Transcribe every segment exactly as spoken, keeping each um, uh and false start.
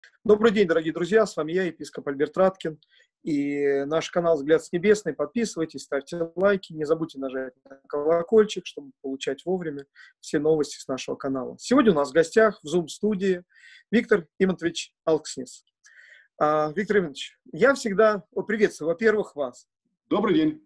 Добрый день, дорогие друзья, с вами я, епископ Альберт Раткин, и наш канал «Взгляд с небесной». Подписывайтесь, ставьте лайки, не забудьте нажать на колокольчик, чтобы получать вовремя все новости с нашего канала. Сегодня у нас в гостях в Zoom-студии Виктор Имонтович Алкснис. А, Виктор Имонтович, я всегда о, приветствую, во-первых, вас. Добрый день.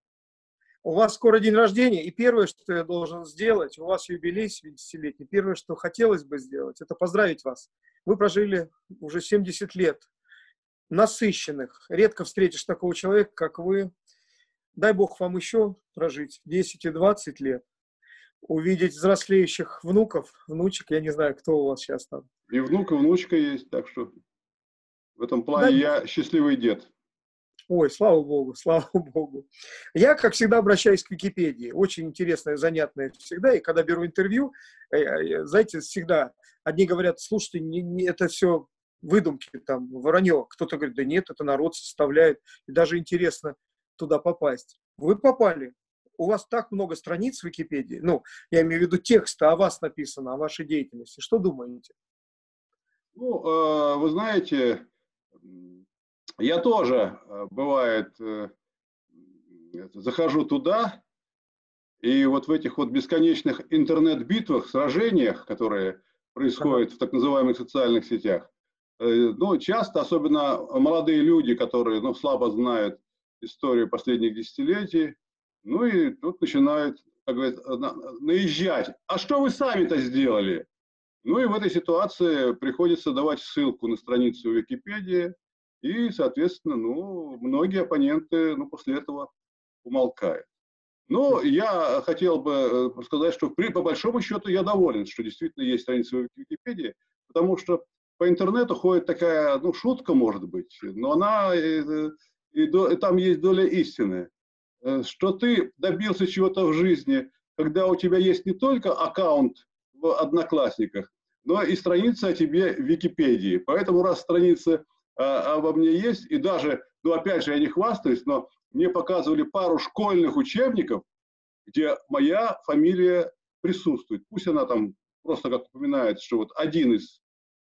У вас скоро день рождения, и первое, что я должен сделать, у вас юбилей семидесятилетний, первое, что хотелось бы сделать, это поздравить вас. Вы прожили уже семьдесят лет, насыщенных. Редко встретишь такого человека, как вы. Дай Бог вам еще прожить десять и двадцать лет. Увидеть взрослеющих внуков, внучек, я не знаю, кто у вас сейчас там. И внук, и внучка есть, так что в этом плане Дай... я счастливый дед. Ой, слава Богу, слава Богу. Я, как всегда, обращаюсь к Википедии. Очень интересное, занятное всегда. И когда беру интервью, знаете, всегда одни говорят, слушайте, не, не, это все выдумки, там, вранье. Кто-то говорит, да нет, это народ составляет. И даже интересно туда попасть. Вы попали. У вас так много страниц в Википедии. Ну, я имею в виду текста о вас написано, о вашей деятельности. Что думаете? Ну, э, вы знаете, я тоже, бывает, э, захожу туда, и вот в этих вот бесконечных интернет-битвах, сражениях, которые происходят ага. в так называемых социальных сетях, э, ну, часто, особенно молодые люди, которые, ну, слабо знают историю последних десятилетий, ну, и тут начинают, как говорится, наезжать. А что вы сами-то сделали? Ну и в этой ситуации приходится давать ссылку на страницу Википедии, и, соответственно, ну, многие оппоненты, ну, после этого умолкают. Но я хотел бы сказать, что при, по большому счету я доволен, что действительно есть страница в Википедии, потому что по интернету ходит такая, ну, шутка, может быть, но она, и, и, и там есть доля истины, что ты добился чего-то в жизни, когда у тебя есть не только аккаунт в Одноклассниках, но и страница о тебе в Википедии. Поэтому раз страница а, обо мне есть, и даже, ну опять же, я не хвастаюсь, но мне показывали пару школьных учебников, где моя фамилия присутствует. Пусть она там просто как упоминается, что вот один из,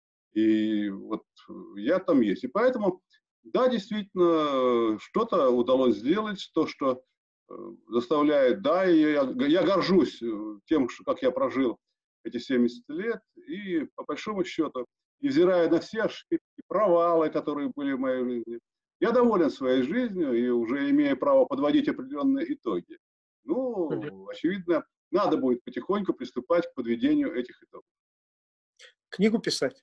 и вот я там есть. И поэтому, да, действительно, что-то удалось сделать, то, что заставляет, да, и я, я горжусь тем, как я прожил эти семьдесят лет, и по большому счету, невзирая на все ошибки, провалы, которые были в моей жизни, я доволен своей жизнью и уже имею право подводить определенные итоги. Ну, очевидно, надо будет потихоньку приступать к подведению этих итогов. Книгу писать?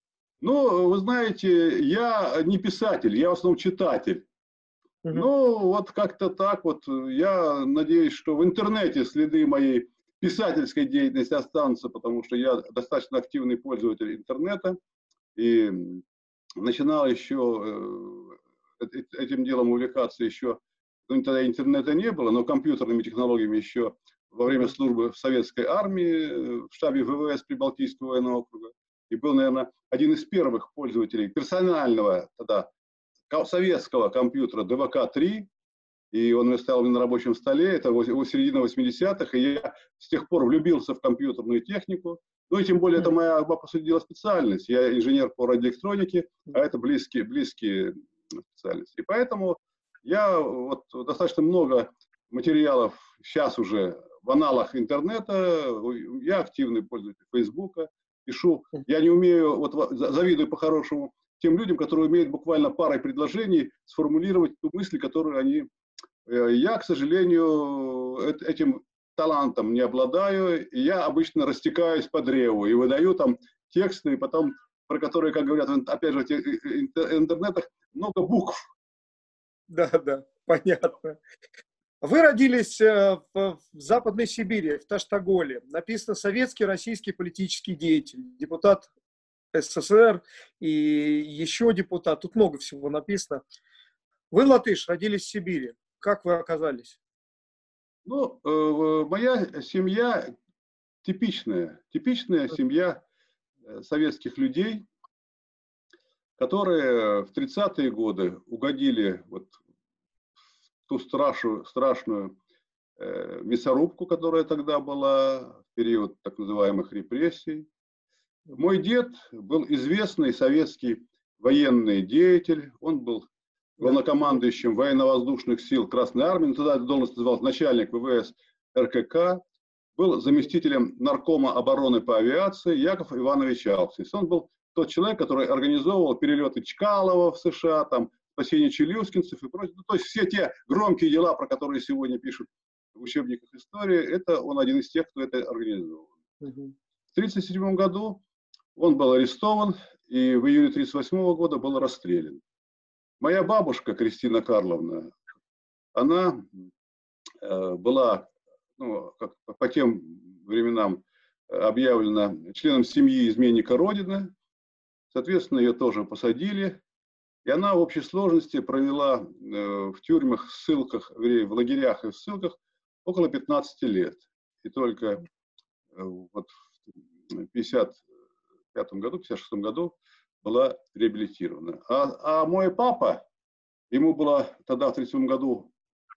Ну, вы знаете, я не писатель, я в основном читатель. Угу. Ну, вот как-то так вот. Я надеюсь, что в интернете следы моей писательской деятельности останутся, потому что я достаточно активный пользователь интернета. И начинал еще этим делом увлекаться еще, ну, тогда интернета не было, но компьютерными технологиями еще во время службы в советской армии, в штабе ВВС Прибалтийского военного округа. И был, наверное, один из первых пользователей персонального тогда советского компьютера дэ вэ ка три, и он стоял на рабочем столе, это середина восьмидесятых, и я с тех пор влюбился в компьютерную технику. Ну и тем более это моя, по сути дела, специальность. Я инженер по радиоэлектронике, а это близкие, близкие специальности. И поэтому я вот достаточно много материалов сейчас уже в аналах интернета, я активный пользователь Фейсбука, пишу. Я не умею, вот завидую по-хорошему тем людям, которые умеют буквально парой предложений сформулировать ту мысль, которую они... Я, к сожалению, этим талантом не обладаю, и я обычно растекаюсь по древу и выдаю там тексты, потом, про которые, как говорят, опять же, в интернетах много букв. Да, да, понятно. Вы родились в Западной Сибири, в Таштаголе. Написано «Советский российский политический деятель, депутат эс эс эс эр и еще депутат». Тут много всего написано. Вы латыш, родились в Сибири. Как вы оказались? Ну, э, моя семья типичная, типичная семья советских людей, которые в тридцатые годы угодили вот в ту страшную, страшную э, мясорубку, которая тогда была, в период так называемых репрессий. Мой дед был известный советский военный деятель, он был главнокомандующим военно-воздушных сил Красной Армии, тогда эта должность называлась начальник ВВС РКК, был заместителем наркома обороны по авиации Яков Иванович Алксис. Он был тот человек, который организовывал перелеты Чкалова в США, там, спасение челюскинцев и прочее. Ну, то есть все те громкие дела, про которые сегодня пишут в учебниках истории, это он один из тех, кто это организовал. В тысяча девятьсот тридцать седьмом году он был арестован и в июле тысяча девятьсот тридцать восьмого года был расстрелян. Моя бабушка Кристина Карловна, она э, была, ну, как по тем временам объявлена членом семьи изменника Родины. Соответственно, ее тоже посадили. И она в общей сложности провела э, в тюрьмах, ссылках, в лагерях и в ссылках около пятнадцати лет. И только э, вот в пятьдесят пятом году, пятьдесят шестом году была реабилитирована. А, а мой папа, ему было тогда в тридцать седьмом году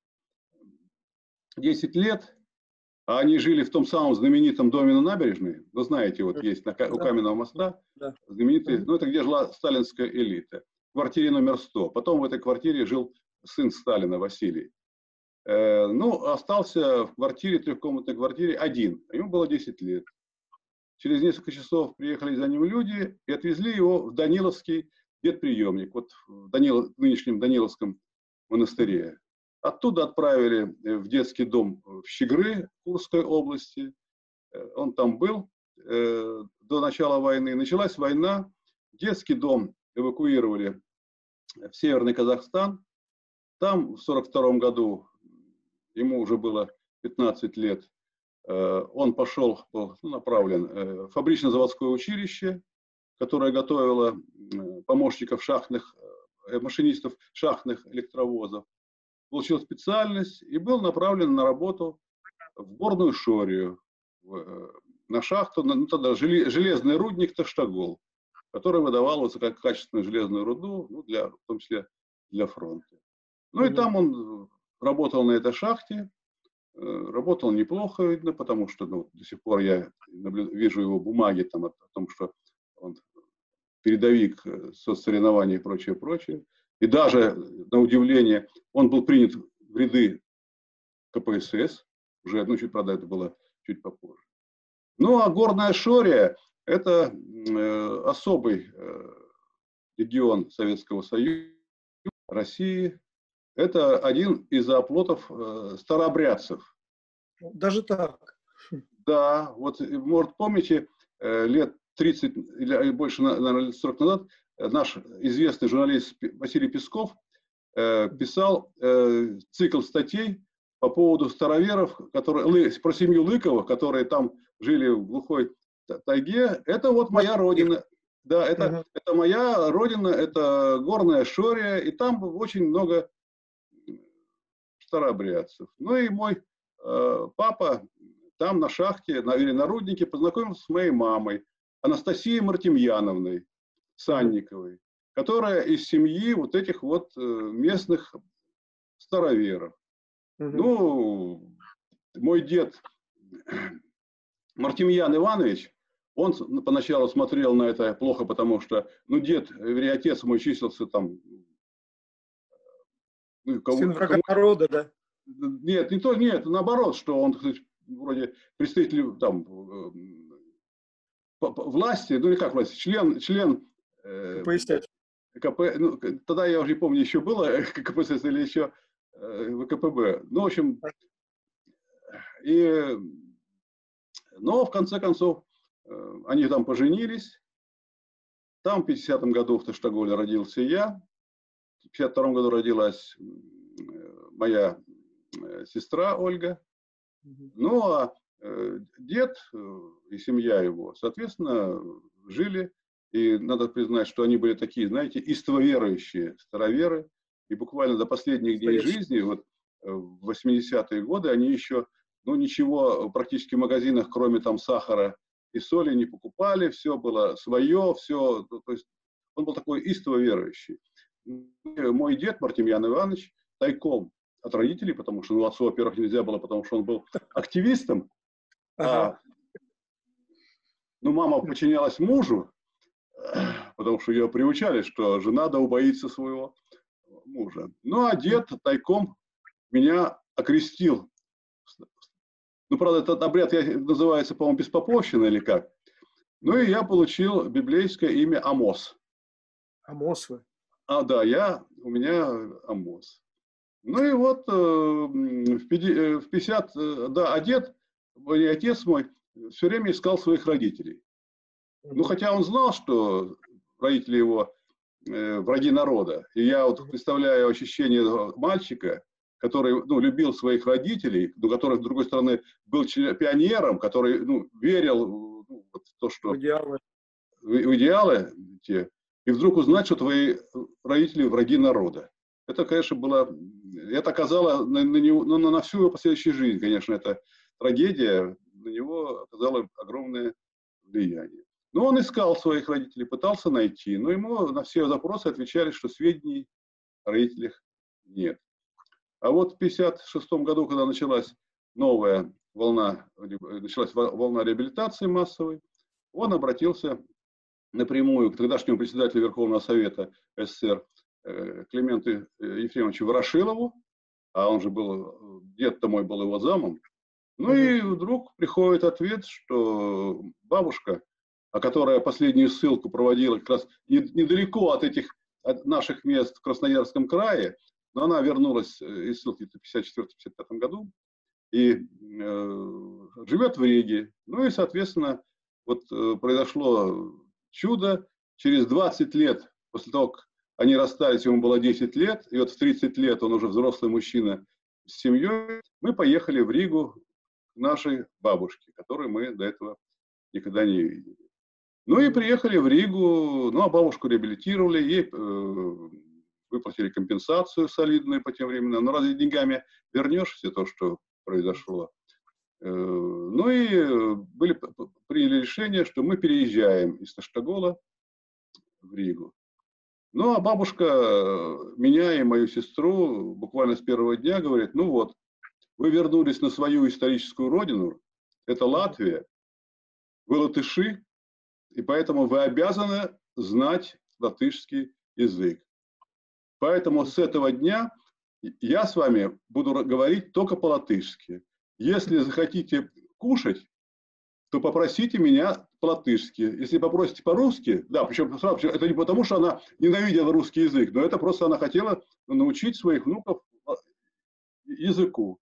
десять лет, а они жили в том самом знаменитом доме на набережной. Вы знаете, вот есть на, у Каменного моста знаменитый, ну это где жила сталинская элита. В квартире номер сто. Потом в этой квартире жил сын Сталина Василий. Э, ну, остался в квартире, трехкомнатной квартире один. Ему было десять лет. Через несколько часов приехали за ним люди и отвезли его в Даниловский детприемник, вот в, Данил, в нынешнем Даниловском монастыре. Оттуда отправили в детский дом в Щегры Курской области. Он там был э, до начала войны. Началась война, детский дом эвакуировали в Северный Казахстан. Там в сорок втором году, ему уже было пятнадцать лет, он пошел, был направлен в фабрично-заводское училище, которое готовило помощников шахтных, машинистов шахтных электровозов. Получил специальность и был направлен на работу в горную Шорию, на шахту, ну, тогда железный рудник Таштагол, который выдавал высококачественную железную руду, ну, для, в том числе для фронта. Ну mm-hmm. и там он работал на этой шахте. Работал неплохо, видно, потому что ну, до сих пор я наблю... вижу его бумаги там, о, о том, что он передовик соцсоревнований и прочее, прочее. И даже, на удивление, он был принят в ряды ка пэ эс эс, уже, ну, чуть, правда, это было чуть попозже. Ну, а Горная Шория – это э, особый э, регион Советского Союза, России. Это один из оплотов э, старообрядцев. Даже так? Да, вот, может, помните, э, лет тридцать или больше, наверное, лет сорок назад наш известный журналист Василий Песков э, писал э, цикл статей по поводу староверов, которые, про семью Лыковых, которые там жили в глухой тайге. Это вот моя родина. Да, это, uh-huh. это моя родина, это Горная Шория, и там очень много старообрядцев. Ну и мой э, папа там на шахте, на, или на руднике познакомился с моей мамой, Анастасией Мартемьяновной Санниковой, которая из семьи вот этих вот э, местных староверов. Uh-huh. Ну, мой дед Мартемьян Иванович, он поначалу смотрел на это плохо, потому что, ну, дед, вернее, отец мой числился там. Ну, кого, сын врага народа, да? Нет, не то, нет, наоборот, что он, кстати, вроде представитель там власти, ну или как власти, член, член э, Пояснять. КП, ну, тогда я уже не помню, еще было ка пэ эс эс или еще э, вэ ка пэ бэ. Ну, в общем, и, но в конце концов э, они там поженились. Там в пятидесятом году в Таштаголе родился я. В пятьдесят втором году родилась моя сестра Ольга. Ну, а дед и семья его, соответственно, жили. И надо признать, что они были такие, знаете, истововерующие староверы. И буквально до последних дней жизни, вот в восьмидесятые годы, они еще, ну, ничего практически в магазинах, кроме там сахара и соли, не покупали. Все было свое, все. То есть он был такой истововерующий. Мой дед Мартемьян Иванович тайком от родителей, потому что, ну, отцу, во-первых, нельзя было, потому что он был активистом. Ага. Ну, мама подчинялась мужу, потому что ее приучали, что жена да убоится своего мужа. Ну, а дед тайком меня окрестил. Ну, правда, этот обряд называется, по-моему, беспоповщина или как. Ну, и я получил библейское имя Амос. Амос вы. А, да, я, у меня Амос. Ну, и вот э, в пятьдесят, да, а дед, не отец мой, все время искал своих родителей. Ну, хотя он знал, что родители его э, враги народа. И я вот представляю ощущение мальчика, который, ну, любил своих родителей, но который, с другой стороны, был пионером, который, ну, верил, ну, вот в то, что... В идеалы. В идеалы те. И вдруг узнать, что твои родители враги народа. Это, конечно, было... Это оказало на, на, него, ну, на всю его последующую жизнь, конечно, это трагедия на него оказала огромное влияние. Но он искал своих родителей, пытался найти, но ему на все запросы отвечали, что сведений о родителях нет. А вот в пятьдесят шестом году, когда началась новая волна, началась волна реабилитации массовой, он обратился напрямую к тогдашнему председателю Верховного Совета СССР Клименту Ефремовичу Ворошилову, а он же был, дед-то мой был его замом. Ну и вдруг приходит ответ, что бабушка, а которая последнюю ссылку проводила как раз недалеко от этих от наших мест в Красноярском крае, но она вернулась из ссылки в пятьдесят четвёртом — пятьдесят пятом году и э, живет в Риге. Ну и, соответственно, вот э, произошло чудо. Через двадцать лет после того, как они расстались, ему было десять лет, и вот в тридцать лет он уже взрослый мужчина с семьей, мы поехали в Ригу к нашей бабушке, которую мы до этого никогда не видели. Ну и приехали в Ригу, ну а бабушку реабилитировали, ей э, выплатили компенсацию солидную по тем временам. Но разве деньгами вернешь все то, что произошло? Э, ну и были, приняли решение, что мы переезжаем из Таштагола в Ригу. Ну а бабушка меня и мою сестру буквально с первого дня говорит: ну вот, вы вернулись на свою историческую родину, это Латвия, вы латыши, и поэтому вы обязаны знать латышский язык. Поэтому с этого дня я с вами буду говорить только по-латышски. Если захотите кушать, то попросите меня по-латышски. Если попросите по-русски, да, причем это не потому, что она ненавидела русский язык, но это просто она хотела научить своих внуков языку.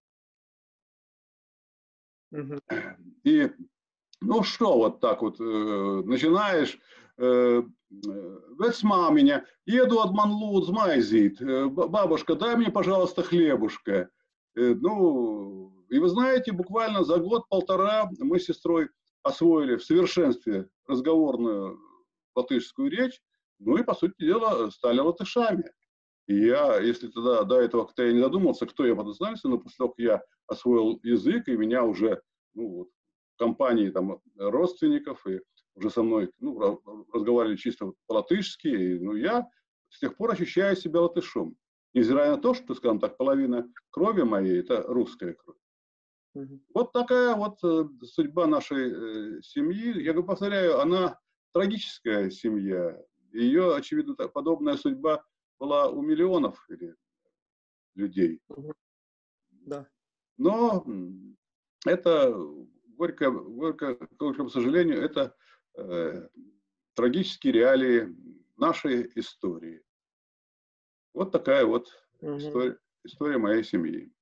Угу. И ну что, вот так вот, э, начинаешь, э, весмаминя, еду от Манлуд змайзит, э, бабушка, дай мне, пожалуйста, хлебушка. Э, ну, и вы знаете, буквально за год-полтора мы с сестрой освоили в совершенстве разговорную латышскую речь, ну и, по сути дела, стали латышами. И я, если тогда до этого как-то я не задумался, кто я по национальности, но после того, как я освоил язык, и меня уже, ну вот, компании там родственников, и уже со мной, ну, разговаривали чисто по-латышски, и, ну, я с тех пор ощущаю себя латышом. Невзирая на то, что, скажем так, половина крови моей – это русская кровь. Mm-hmm. Вот такая вот э, судьба нашей э, семьи. Я повторяю, она трагическая семья. Ее, очевидно, подобная судьба была у миллионов людей. Mm-hmm. Да. Но это... Горько, горько, к горькому сожалению, это э, трагические реалии нашей истории. Вот такая вот угу. история, история моей семьи.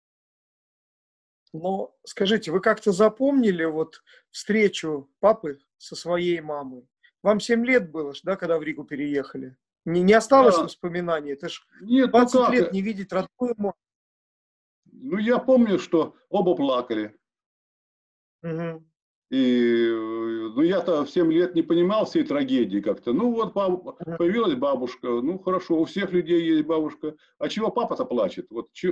Но скажите, вы как-то запомнили вот встречу папы со своей мамой? Вам семь лет было, да, когда в Ригу переехали? Не, не осталось да. воспоминаний? Это ж Нет, двадцать ну лет не видеть родную маму. Ну, я помню, что оба плакали. Угу. И ну, я-то в семь лет не понимал всей трагедии как-то. Ну вот баб... появилась бабушка, ну хорошо, у всех людей есть бабушка. А чего папа-то плачет? Вот чё...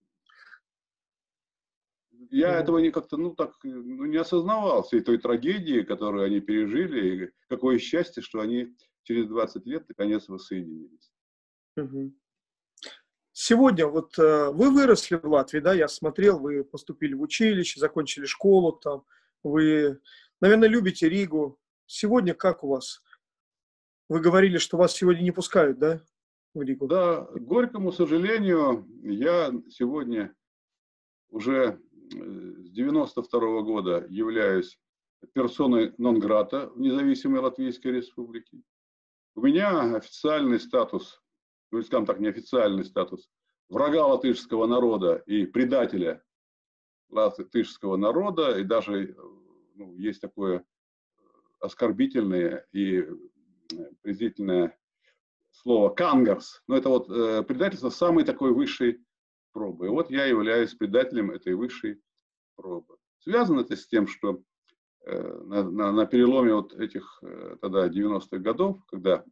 Я mm-hmm. этого не как-то, ну так, ну, не осознавал всей той трагедии, которую они пережили. И какое счастье, что они через двадцать лет наконец воссоединились. Mm-hmm. Сегодня вот э, вы выросли в Латвии, да, я смотрел, вы поступили в училище, закончили школу там, вы, наверное, любите Ригу, сегодня как у вас? Вы говорили, что вас сегодня не пускают, да, в Ригу? Да, к горькому сожалению, я сегодня уже с девяносто второго года являюсь персоной нон-грата в независимой Латвийской Республике. У меня официальный статус, ну, скажем так, неофициальный статус врага латышского народа и предателя латышского народа, и даже ну, есть такое оскорбительное и презрительное слово «кангарс», но это вот э, предательство самой такой высшей пробы. И вот я являюсь предателем этой высшей пробы. Связано это с тем, что э, на, на, на переломе вот этих э, тогда девяностых годов, когда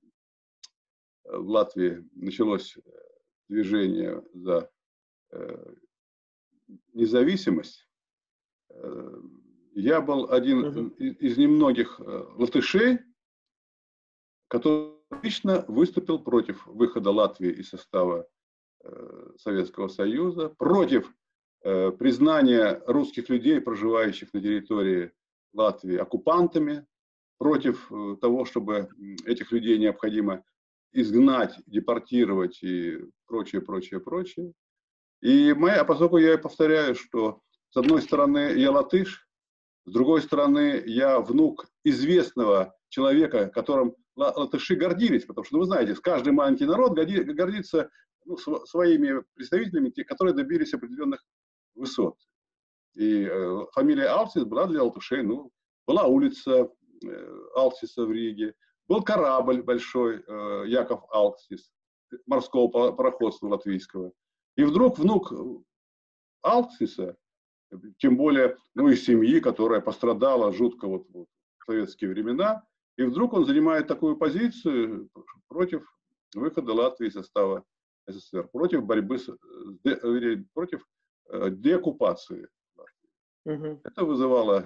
в Латвии началось движение за э, независимость, э, я был один Мгм. из, из немногих э, латышей, который лично выступил против выхода Латвии из состава э, Советского Союза, против э, признания русских людей, проживающих на территории Латвии, оккупантами, против э, того, чтобы этих людей необходимо изгнать, депортировать и прочее, прочее, прочее. И моя, поскольку я повторяю, что с одной стороны я латыш, с другой стороны я внук известного человека, которым латыши гордились, потому что, ну, вы знаете, каждый маленький народ гордится ну, своими представителями, те, которые добились определенных высот. И э, фамилия Алксис была для латышей, ну, была улица э, Алксиса в Риге, был корабль большой, э, Яков Алксис, морского пароходства латвийского. И вдруг внук Алксиса, тем более, ну, из семьи, которая пострадала жутко вот, вот в советские времена, и вдруг он занимает такую позицию против выхода Латвии из состава СССР, против борьбы, с, против деоккупации. Мгм. Это вызывало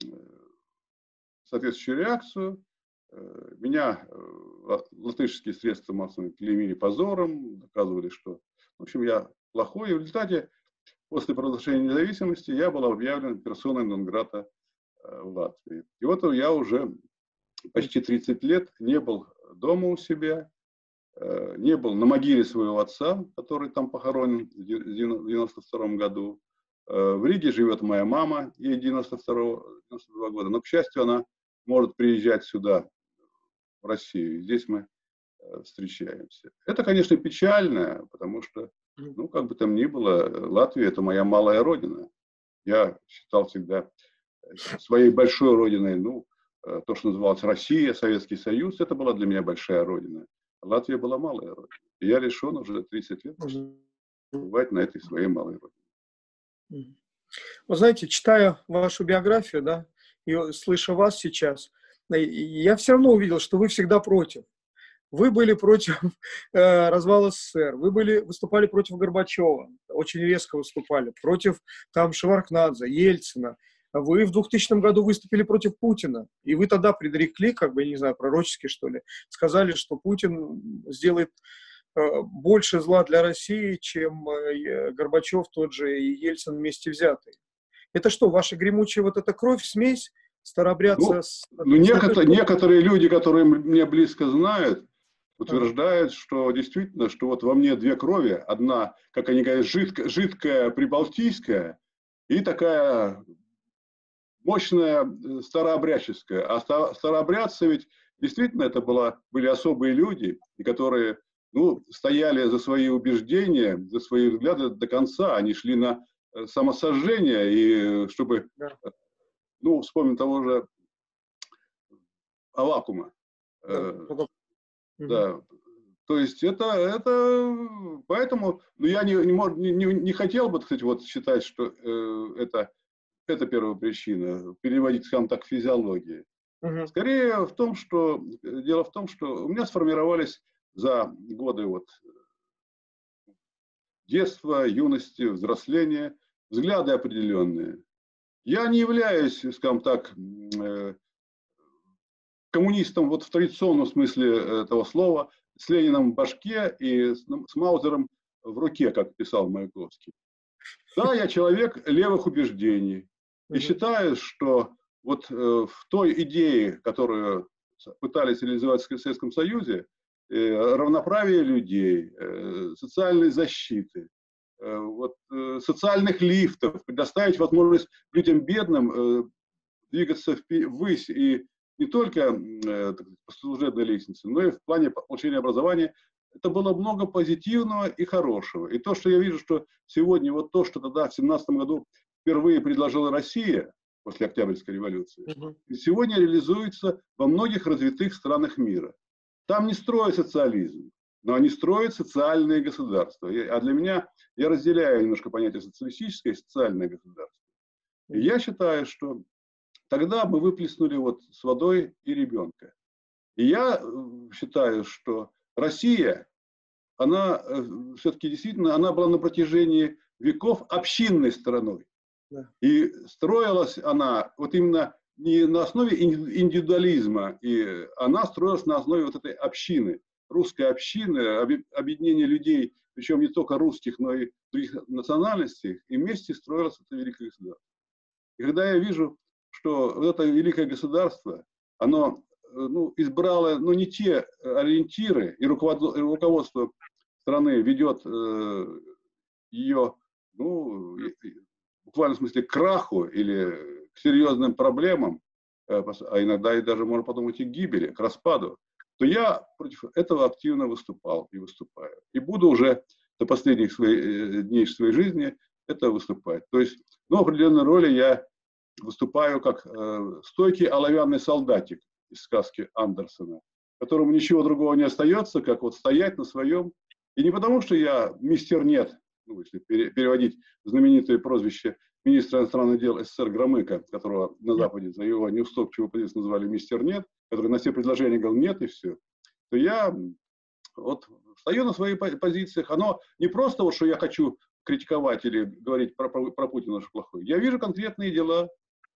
соответствующую реакцию. Меня латышские средства массовой клеймили позором, доказывали, что, в общем, я плохой. И в результате, после провозглашения независимости, я был объявлен персоной нон-грата в Латвии. И вот я уже почти тридцать лет не был дома у себя, не был на могиле своего отца, который там похоронен в девяносто втором году. В Риге живет моя мама, ей девяносто второго, девяносто два года, но, к счастью, она может приезжать сюда, в Россию, и здесь мы встречаемся. Это, конечно, печально, потому что, ну, как бы там ни было, Латвия – это моя малая родина. Я считал всегда своей большой родиной, ну, то, что называлось Россия, Советский Союз, это была для меня большая родина. Латвия была малая родина. И я лишен уже тридцать лет бывать на этой своей малой родине. Вы знаете, читая вашу биографию, да, и слыша вас сейчас, я все равно увидел, что вы всегда против. Вы были против э, развала СССР, вы были, выступали против Горбачева, очень резко выступали, против там Шеварднадзе, Ельцина. Вы в двухтысячном году выступили против Путина, и вы тогда предрекли, как бы, не знаю, пророчески, что ли, сказали, что Путин сделает э, больше зла для России, чем э, Горбачев тот же и Ельцин вместе взятые. Это что, ваша гремучая вот эта кровь, смесь, старообрядца ну, с... Ну, некоторые, некоторые люди, которые мне близко знают, утверждают, ага. что действительно, что вот во мне две крови. Одна, как они говорят, жидкая, жидкая прибалтийская и такая мощная старообрядческая. А старообрядцы ведь действительно это была, были особые люди, и которые ну, стояли за свои убеждения, за свои взгляды до конца. Они шли на самосожжение, и чтобы, Да. ну, вспомним того же Аввакума. Да. Да, то есть это, это поэтому, ну, я не, не, не, не хотел бы, кстати, вот считать, что э, это, это первопричина, переводить, скажем так, к физиологии. Угу. Скорее в том, что, дело в том, что у меня сформировались за годы вот детства, юности, взросления взгляды определенные. Я не являюсь, скажем так, э, коммунистом вот в традиционном смысле этого слова, с Лениным в башке и с Маузером в руке, как писал Маяковский. Да, я человек левых убеждений и считаю, что вот в той идее, которую пытались реализовать в Советском Союзе, равноправие людей, социальной защиты, вот, социальных лифтов, предоставить возможность людям бедным двигаться ввысь и не только по служебной лестнице, но и в плане получения образования. Это было много позитивного и хорошего. И то, что я вижу, что сегодня вот то, что тогда в семнадцатом году впервые предложила Россия после Октябрьской революции, uh-huh. сегодня реализуется во многих развитых странах мира. Там не строят социализм, но они строят социальные государства. А для меня, я разделяю немножко понятие социалистическое и социальное государство. И я считаю, что тогда мы выплеснули вот с водой и ребенка. И я считаю, что Россия, она все-таки действительно, она была на протяжении веков общинной страной. Да. И строилась она вот именно не на основе индивидуализма, и она строилась на основе вот этой общины, русской общины, объединения людей, причем не только русских, но и других национальностей, и вместе строилось это великое государство. И когда я вижу, что вот это великое государство, оно ну, избрало ну, не те ориентиры, и руководство страны ведет э, ее, ну, в буквальном смысле, к краху или к серьезным проблемам, э, а иногда и даже, можно подумать, и к гибели, к распаду, то я против этого активно выступал и выступаю. И буду уже до последних своих, дней своей жизни это выступать. То есть, ну, в определенной роли я выступаю как э, стойкий оловянный солдатик из сказки Андерсена, которому ничего другого не остается, как вот стоять на своем. И не потому, что я мистер нет, ну, если переводить знаменитое прозвище министра иностранных дел СССР Громыка, которого на Западе за его неуступчивую позицию называли мистер нет, который на все предложения говорил нет и все, то я вот стою на своих позициях. Оно не просто вот, что я хочу критиковать или говорить про, про, про Путина, что плохой. Я вижу конкретные дела.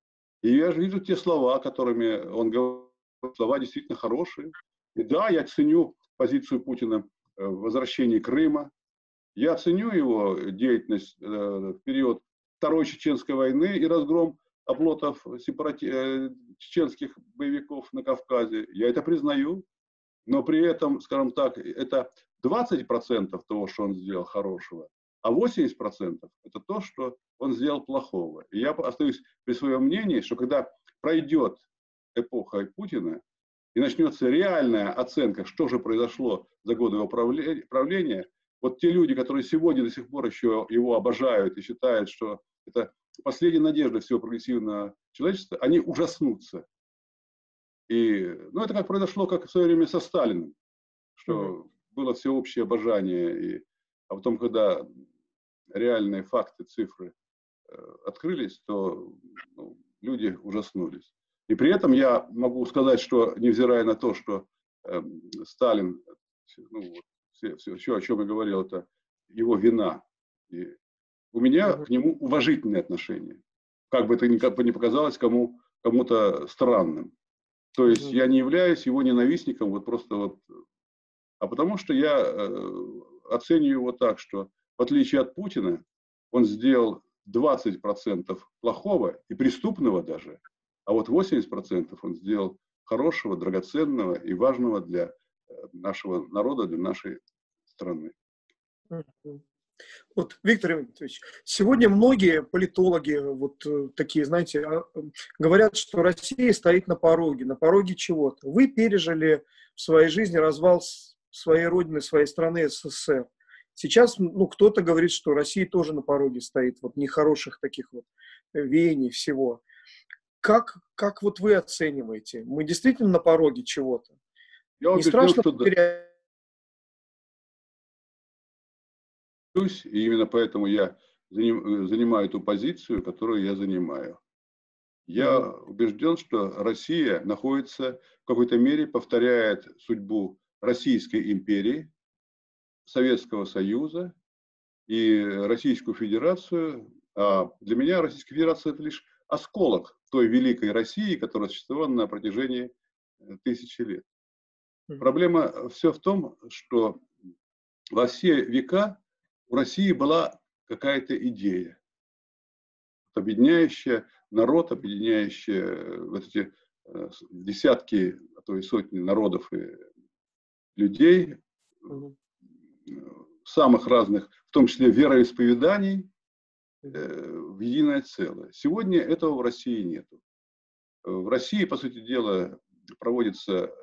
И я же вижу те слова, которыми он говорит, слова действительно хорошие. И да, я ценю позицию Путина в возвращении Крыма. Я ценю его деятельность в период Второй Чеченской войны и разгром оплотов сепарати... чеченских боевиков на Кавказе. Я это признаю. Но при этом, скажем так, это двадцать процентов того, что он сделал хорошего. А восемьдесят процентов это то, что он сделал плохого. И я остаюсь при своем мнении, что когда пройдет эпоха Путина и начнется реальная оценка, что же произошло за годы его правления, вот те люди, которые сегодня до сих пор еще его обожают и считают, что это последняя надежда всего прогрессивного человечества, они ужаснутся. И, ну, это как произошло, как в свое время со Сталиным, что mm-hmm. было всеобщее обожание, и, а потом, когда реальные факты, цифры э, открылись, то ну, люди ужаснулись. И при этом я могу сказать, что невзирая на то, что э, Сталин, ну, все, все, все, о чем я говорил, это его вина. И у меня mm-hmm. к нему уважительные отношения. Как бы это ни, как бы ни показалось кому, кому-то странным. То есть mm-hmm. я не являюсь его ненавистником, вот просто вот, а потому что я э, оцениваю его так, что в отличие от Путина, он сделал двадцать процентов плохого и преступного даже, а вот восемьдесят процентов он сделал хорошего, драгоценного и важного для нашего народа, для нашей страны. Вот, Виктор Иванович, сегодня многие политологи, вот такие, знаете, говорят, что Россия стоит на пороге, на пороге чего-то. Вы пережили в своей жизни развал своей родины, своей страны СССР. Сейчас, ну, кто-то говорит, что Россия тоже на пороге стоит, вот нехороших таких вот веяний всего. Как, как вот вы оцениваете? Мы действительно на пороге чего-то? Я Не убежден, страшно что потерять? И именно поэтому я занимаю ту позицию, которую я занимаю. Я mm-hmm. убежден, что Россия находится, в какой-то мере повторяет судьбу Российской империи, Советского Союза и Российскую Федерацию. А для меня Российская Федерация – это лишь осколок той великой России, которая существовала на протяжении тысячи лет. Mm-hmm. Проблема все в том, что во все века у России была какая-то идея, объединяющая народ, объединяющий вот эти десятки, а то и сотни народов и людей, самых разных, в том числе вероисповеданий, в единое целое. Сегодня этого в России нет. В России, по сути дела, проводится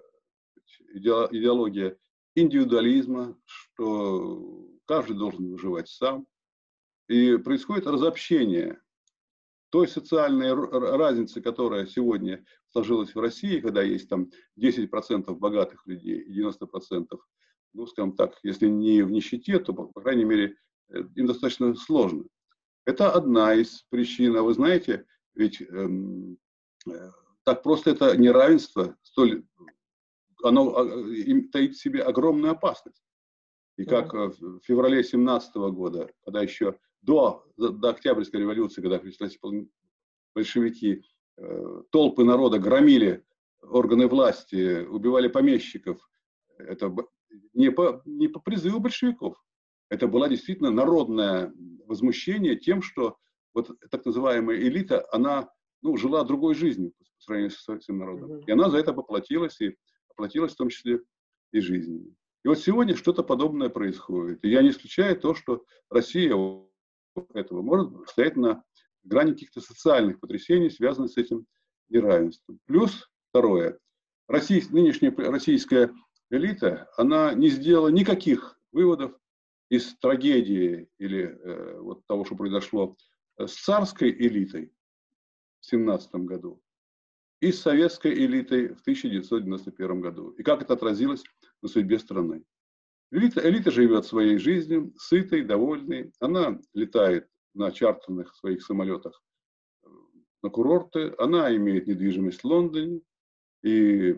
идеология индивидуализма, что каждый должен выживать сам. И происходит разобщение той социальной разницы, которая сегодня сложилась в России, когда есть там десять процентов богатых людей и девяносто процентов, ну, скажем так, если не в нищете, то, по крайней мере, им достаточно сложно. Это одна из причин. А вы знаете, ведь эм, э, так просто это неравенство, столь, оно э, таит в себе огромную опасность. И как в феврале две тысячи семнадцатого года, когда еще до, до Октябрьской революции, когда пришли большевики, э, толпы народа громили органы власти, убивали помещиков, это не по, не по призыву большевиков. Это было действительно народное возмущение тем, что вот так называемая элита, она ну, жила другой жизнью по сравнению со своим народом. И она за это поплатилась, и поплатилась в том числе и жизнью. И вот сегодня что-то подобное происходит. И я не исключаю то, что Россия этого может стоять на грани каких-то социальных потрясений, связанных с этим неравенством. Плюс второе. Россия, нынешняя российская элита, она не сделала никаких выводов из трагедии или э, вот того, что произошло с царской элитой в семнадцатом году и с советской элитой в тысяча девятьсот девяносто первом году. И как это отразилось на судьбе страны. Элита, элита живет своей жизнью, сытой, довольной. Она летает на чартерных своих самолетах на курорты. Она имеет недвижимость в Лондоне. И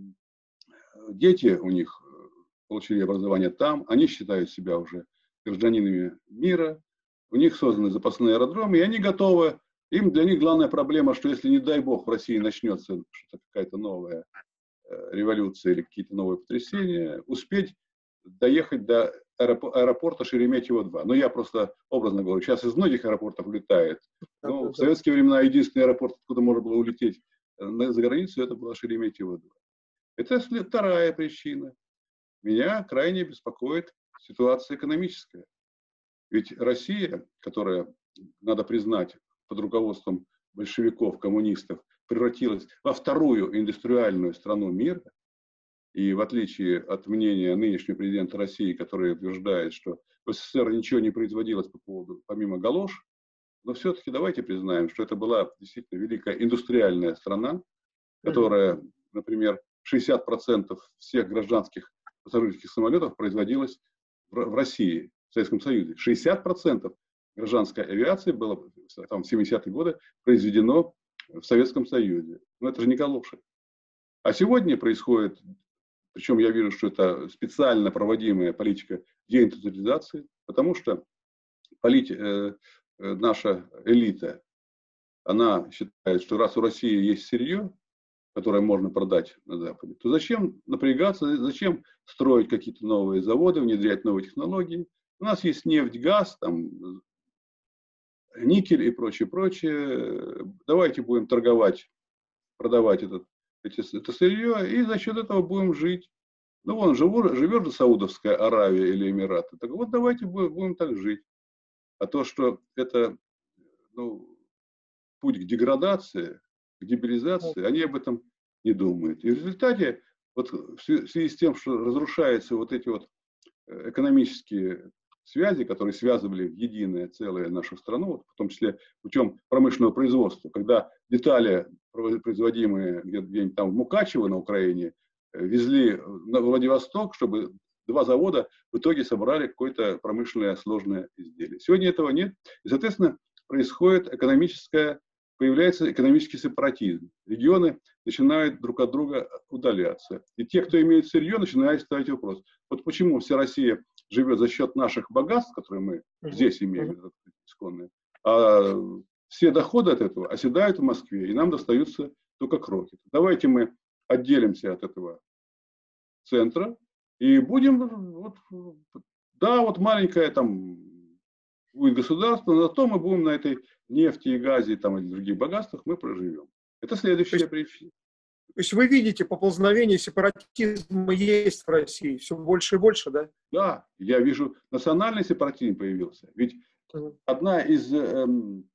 дети у них получили образование там. Они считают себя уже гражданинами мира. У них созданы запасные аэродромы, и они готовы. Им, для них главная проблема, что если, не дай бог, в России начнется что-то, какая-то новая революция или какие-то новые потрясения, успеть доехать до аэропорта Шереметьево два. Ну, я просто образно говорю, сейчас из многих аэропортов улетает. Но в советские времена единственный аэропорт, откуда можно было улететь за границу, это было Шереметьево два. Это вторая причина. Меня крайне беспокоит ситуация экономическая. Ведь Россия, которая, надо признать, под руководством большевиков, коммунистов, превратилась во вторую индустриальную страну мира, и в отличие от мнения нынешнего президента России, который утверждает, что в СССР ничего не производилось по поводу, помимо галош, но все-таки давайте признаем, что это была действительно великая индустриальная страна, которая, например, шестьдесят процентов всех гражданских пассажирских самолетов производилось в, в России, в Советском Союзе. шестьдесят процентов гражданской авиации было там, в семидесятые годы произведено в Советском Союзе. Но это же не галоши. А сегодня происходит, причем я вижу, что это специально проводимая политика деиндустриализации, потому что полит, э, э, наша элита, она считает, что раз у России есть сырье, которое можно продать на Западе, то зачем напрягаться, зачем строить какие-то новые заводы, внедрять новые технологии. У нас есть нефть, газ, там, никель и прочее, прочее. Давайте будем торговать, продавать этот, эти, это сырье, и за счет этого будем жить. Ну, вон, живу, живет же Саудовская Аравия или Эмираты. Так вот, давайте будем, будем так жить. А то, что это ну, путь к деградации, к дебилизации, они об этом не думают. И в результате, вот в связи с тем, что разрушаются вот эти вот экономические связи, которые связывали в единое целое нашу страну, в том числе путем промышленного производства, когда детали, производимые где-нибудь там в Мукачево на Украине, везли на Владивосток, чтобы два завода в итоге собрали какое-то промышленное сложное изделие. Сегодня этого нет. И, соответственно, происходит экономическое, появляется экономический сепаратизм. Регионы начинают друг от друга удаляться. И те, кто имеет сырье, начинают ставить вопрос. Вот почему вся Россия живет за счет наших богатств, которые мы uh-huh. здесь имеем, uh-huh. исконные, а все доходы от этого оседают в Москве, и нам достаются только крохи. Давайте мы отделимся от этого центра и будем, вот, да, вот маленькое там будет государство, но зато мы будем на этой нефти и газе там, и других богатствах мы проживем. Это следующая причина. То есть вы видите, поползновение сепаратизма есть в России, все больше и больше, да? Да, я вижу, национальный сепаратизм появился. Ведь uh-huh. одна из эм,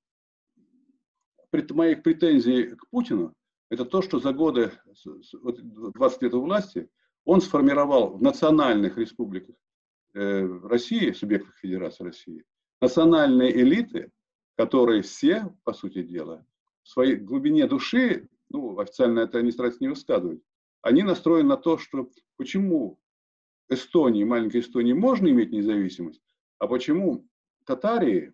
пред, моих претензий к Путину, это то, что за годы, двадцать лет у власти, он сформировал в национальных республиках э, России, субъектах Федерации России, национальные элиты, которые все, по сути дела, в своей глубине души, ну, официально это они стараются не высказывать, они настроены на то, что почему Эстонии, маленькой Эстонии можно иметь независимость, а почему Татарии,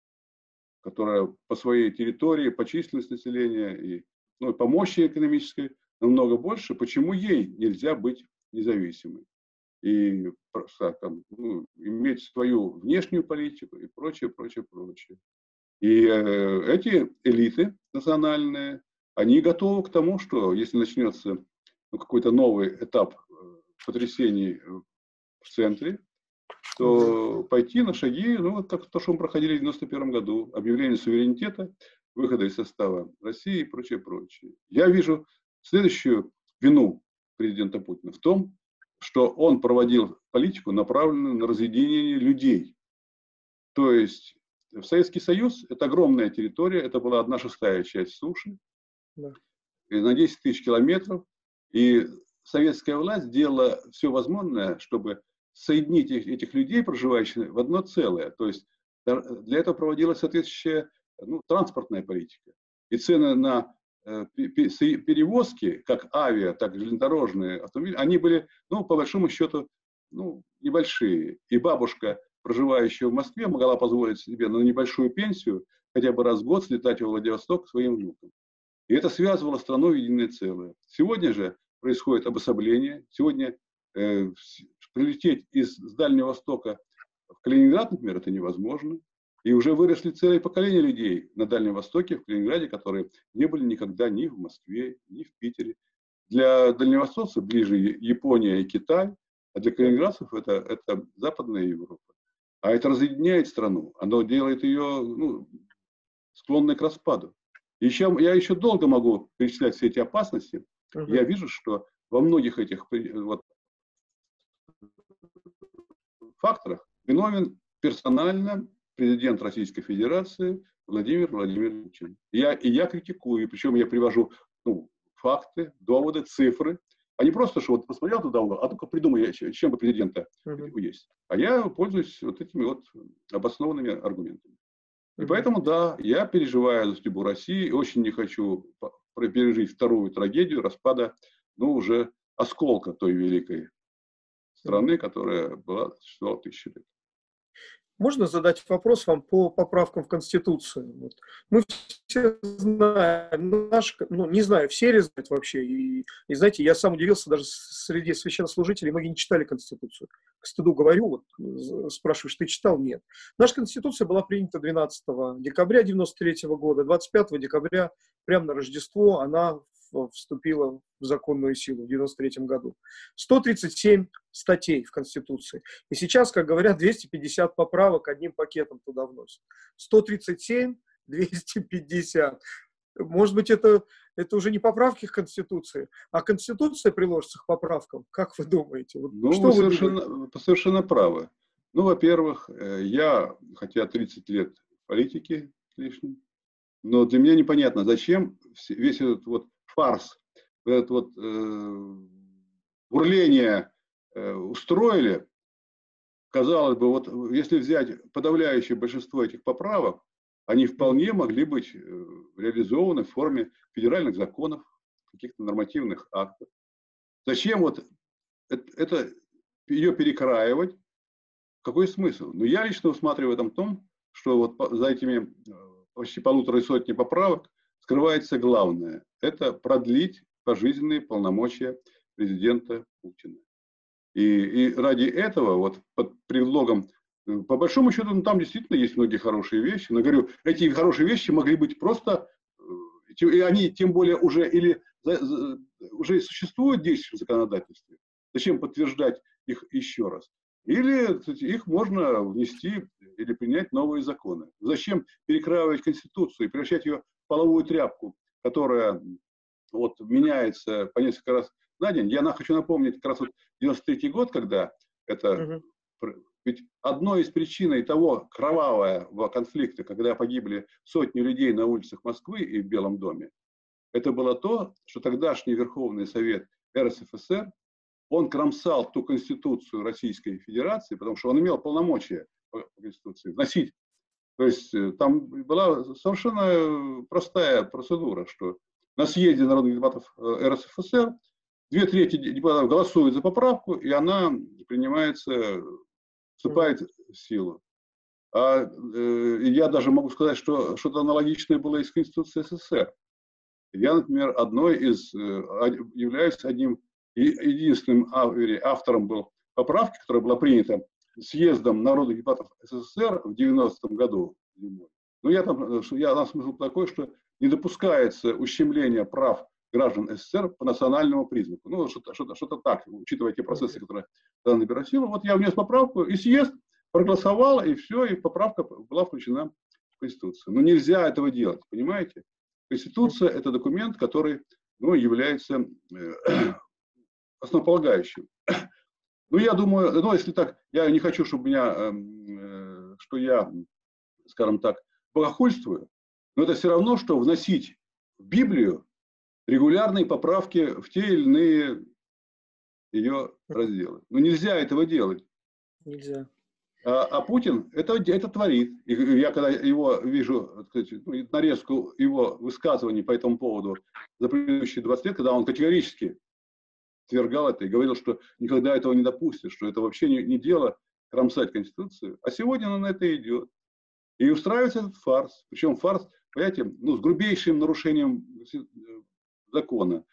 которая по своей территории, по численности населения и ну, по мощи экономической намного больше, почему ей нельзя быть независимой и там, ну, иметь свою внешнюю политику и прочее, прочее, прочее. И э, эти элиты национальные, они готовы к тому, что если начнется ну, какой-то новый этап потрясений в центре, то угу. пойти на шаги, ну, вот как то, что мы проходили в девяносто первом году, объявление суверенитета, выхода из состава России и прочее, прочее. Я вижу следующую вину президента Путина в том, что он проводил политику, направленную на разъединение людей. То есть в Советский Союз это огромная территория, это была одна шестая часть суши, да. на десять тысяч километров, и советская власть сделала все возможное, чтобы соединить этих людей, проживающих, в одно целое. То есть для этого проводилась соответствующая ну, транспортная политика. И цены на э, перевозки, как авиа, так и железнодорожные автомобили, они были, ну, по большому счету, ну, небольшие. И бабушка, проживающая в Москве, могла позволить себе на небольшую пенсию хотя бы раз в год слетать во Владивосток к своим внукам. И это связывало страну в единое целое. Сегодня же происходит обособление. Сегодня э, прилететь из Дальнего Востока в Калининград, например, это невозможно. И уже выросли целые поколения людей на Дальнем Востоке, в Калининграде, которые не были никогда ни в Москве, ни в Питере. Для дальневостокцев ближе Япония и Китай, а для калининградцев это, это Западная Европа. А это разъединяет страну, оно делает ее ну, склонной к распаду. Еще, я еще долго могу перечислять все эти опасности. Uh-huh. Я вижу, что во многих этих вот, факторах виновен персонально президент Российской Федерации Владимир Владимирович Путин. Я, и я критикую, причем я привожу ну, факты, доводы, цифры. А не просто, что вот посмотрел туда, а только придумай, чем бы президента uh-huh. есть. А я пользуюсь вот этими вот обоснованными аргументами. И uh-huh. поэтому, да, я переживаю за судьбу России, очень не хочу пережить вторую трагедию распада, ну, уже осколка той великой страны, которая была существовала тысячи лет. Можно задать вопрос вам по поправкам в Конституцию? Вот. Мы все знаем, наш, ну, не знаю, все ли знают вообще. И, и знаете, я сам удивился, даже среди священнослужителей многие не читали Конституцию. К стыду говорю, вот, спрашиваешь, ты читал? Нет. Наша Конституция была принята двенадцатого декабря девяносто третьего года. двадцать пятого декабря, прямо на Рождество, она вступила в законную силу в девяносто третьем году. сто тридцать семь статей в Конституции. И сейчас, как говорят, двести пятьдесят поправок одним пакетом туда вносят. сто тридцать семь, двести пятьдесят. Может быть, это, это уже не поправки к Конституции, а Конституция приложится к поправкам. Как вы думаете? Вот ну, что вы, вы совершенно, думаете? совершенно правы. Ну, во-первых, я, хотя тридцать лет в политике лишним, но для меня непонятно, зачем весь этот вот фарс, это вот э, бурление э, устроили. Казалось бы, вот если взять подавляющее большинство этих поправок, они вполне могли быть э, реализованы в форме федеральных законов, каких-то нормативных актов. Зачем вот это, это ее перекраивать? Какой смысл? Ну, я лично усматриваю в этом том, что вот за этими почти полутора сотни поправок скрывается главное. Это продлить пожизненные полномочия президента Путина. И, и ради этого, вот под предлогом, по большому счету, ну, там действительно есть многие хорошие вещи. Но говорю, эти хорошие вещи могли быть просто, и они тем более уже или уже существуют в действующем законодательстве. Зачем подтверждать их еще раз? или их можно внести или принять новые законы. Зачем перекраивать Конституцию и превращать ее в половую тряпку, которая вот меняется по несколько раз на день? Я хочу напомнить как раз вот девяносто третий год, когда это... Угу. Ведь одной из причин того кровавого конфликта, когда погибли сотни людей на улицах Москвы и в Белом доме, это было то, что тогдашний Верховный Совет эр эс эф эс эр, он кромсал ту Конституцию Российской Федерации, потому что он имел полномочия по Конституции вносить. То есть там была совершенно простая процедура, что на съезде народных депутатов эр эс эф эс эр две трети депутатов голосуют за поправку, и она принимается, вступает в силу. А э, я даже могу сказать, что что-то аналогичное было и с Конституцией эс эс эс эр. Я, например, одной из, являюсь одним единственным автором был поправки, которая была принята съездом народных депутатов эс эс эс эр в девяностом году. Но я там, я, там смысл такой, что не допускается ущемление прав граждан эс эс эс эр по национальному признаку. Ну, что-то, что-то, что-то так, учитывая те процессы, которые тогда набирали силу. Вот я внес поправку, и съезд проголосовал, и все, и поправка была включена в Конституцию. Но нельзя этого делать, понимаете? Конституция – это документ, который, ну, является э, основополагающим. Ну, я думаю, ну, если так, я не хочу, чтобы меня, э, что я, скажем так, богохульствую, но это все равно, что вносить в Библию регулярные поправки в те или иные ее разделы. Но нельзя этого делать. Нельзя. А, а Путин это, это творит. И я когда его вижу, сказать, нарезку его высказываний по этому поводу за предыдущие двадцать лет, когда он категорически отвергал это и говорил, что никогда этого не допустит, что это вообще не, не дело кромсать Конституцию. А сегодня он на это идет. И устраивается этот фарс. Причем фарс, понимаете, ну, с грубейшим нарушением закона.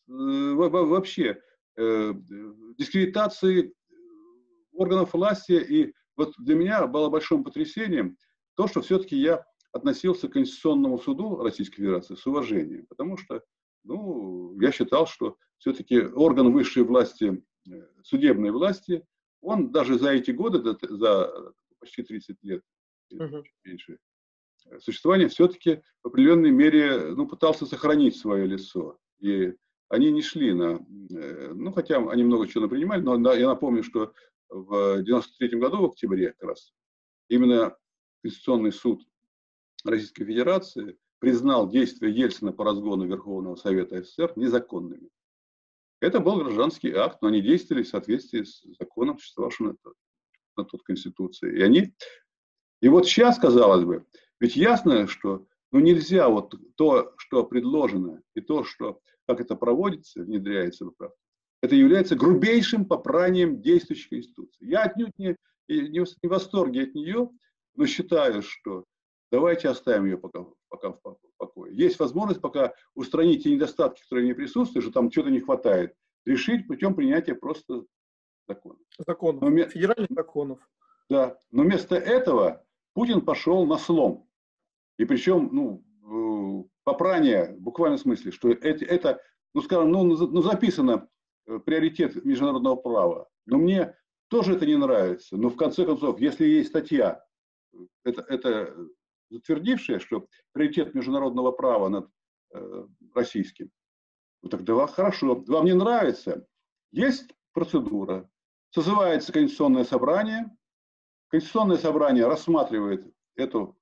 Вообще, э, дискредитации органов власти. И вот для меня было большим потрясением то, что все-таки я относился к Конституционному суду Российской Федерации с уважением. Потому что, ну, я считал, что все-таки орган высшей власти, судебной власти, он даже за эти годы, за почти тридцать лет, uh-huh. меньше, существования, все-таки в определенной мере, ну, пытался сохранить свое лицо. И они не шли на... Ну, хотя они много чего принимали, но я напомню, что в девяносто третьем году, в октябре как раз, именно Конституционный суд Российской Федерации признал действия Ельцина по разгону Верховного Совета эс эс эс эр незаконными. Это был гражданский акт, но они действовали в соответствии с законом, существовавшим на тот, на тот Конституции. И они... И вот сейчас, казалось бы, ведь ясно, что ну, нельзя вот то, что предложено, и то, что, как это проводится, внедряется в поправку, это является грубейшим попранием действующей Конституции. Я отнюдь не, не в восторге от нее, но считаю, что давайте оставим ее пока, пока в покое. Есть возможность пока устранить те недостатки, которые не присутствуют, что там чего-то не хватает, решить путем принятия просто законов. Законов, но, федеральных законов. Да, но вместо этого Путин пошел на слом. И причем, ну, попрание, в буквальном смысле, что это, это ну, скажем, ну, ну, записано приоритет международного права. Но мне тоже это не нравится. Но в конце концов, если есть статья, это, это затвердившая, что приоритет международного права над э, российским, ну, тогда хорошо. Вам не нравится? Есть процедура. Созывается Конституционное собрание. Конституционное собрание рассматривает эту,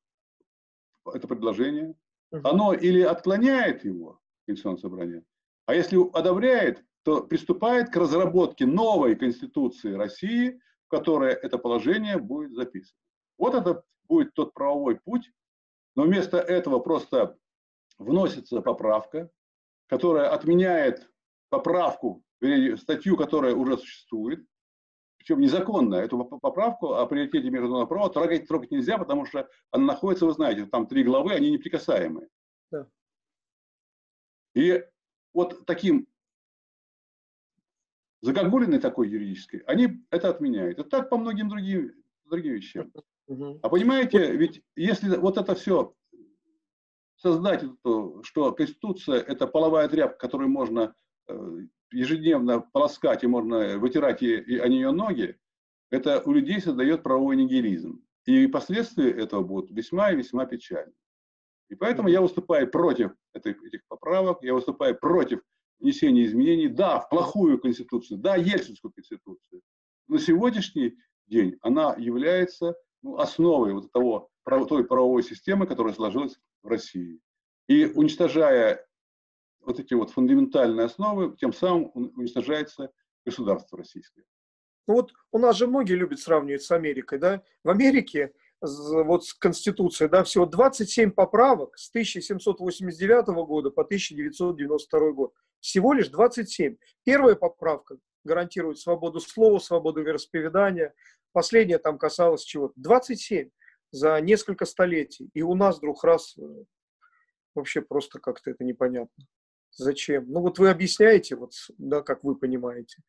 это предложение. Оно или отклоняет его, Конституционное собрание, а если одобряет, то приступает к разработке новой Конституции России, в которой это положение будет записано. Вот это будет тот правовой путь, но вместо этого просто вносится поправка, которая отменяет поправку, статью, которая уже существует, причем незаконно. Эту поправку о приоритете международного права трогать, трогать нельзя, потому что она находится, вы знаете, там три главы, они неприкасаемые. Да. И вот таким загогулиной такой юридической, они это отменяют. И так по многим другим, другим вещам. Угу. А понимаете, ведь если вот это все создать, что Конституция – это половая тряпка, которую можно ежедневно полоскать и можно вытирать и, и о нее ноги, это у людей создает правовой нигилизм. И последствия этого будут весьма и весьма печальны. И поэтому я выступаю против этих, этих поправок, я выступаю против внесения изменений, да, в плохую конституцию, да, Ельцинскую конституцию. На сегодняшний день она является, ну, основой вот того, той правовой системы, которая сложилась в России. И уничтожая вот эти вот фундаментальные основы, тем самым уничтожается государство российское. Ну вот у нас же многие любят сравнивать с Америкой, да? В Америке вот с Конституцией, да, всего двадцать семь поправок с тысяча семьсот восемьдесят девятого года по тысяча девятьсот девяносто второй год. Всего лишь двадцать семь. Первая поправка гарантирует свободу слова, свободу вероисповедания. Последняя там касалась чего-то. двадцать семь за несколько столетий. И у нас вдруг раз вообще просто как-то это непонятно. Зачем? Ну вот вы объясняете, вот, да, как вы понимаете.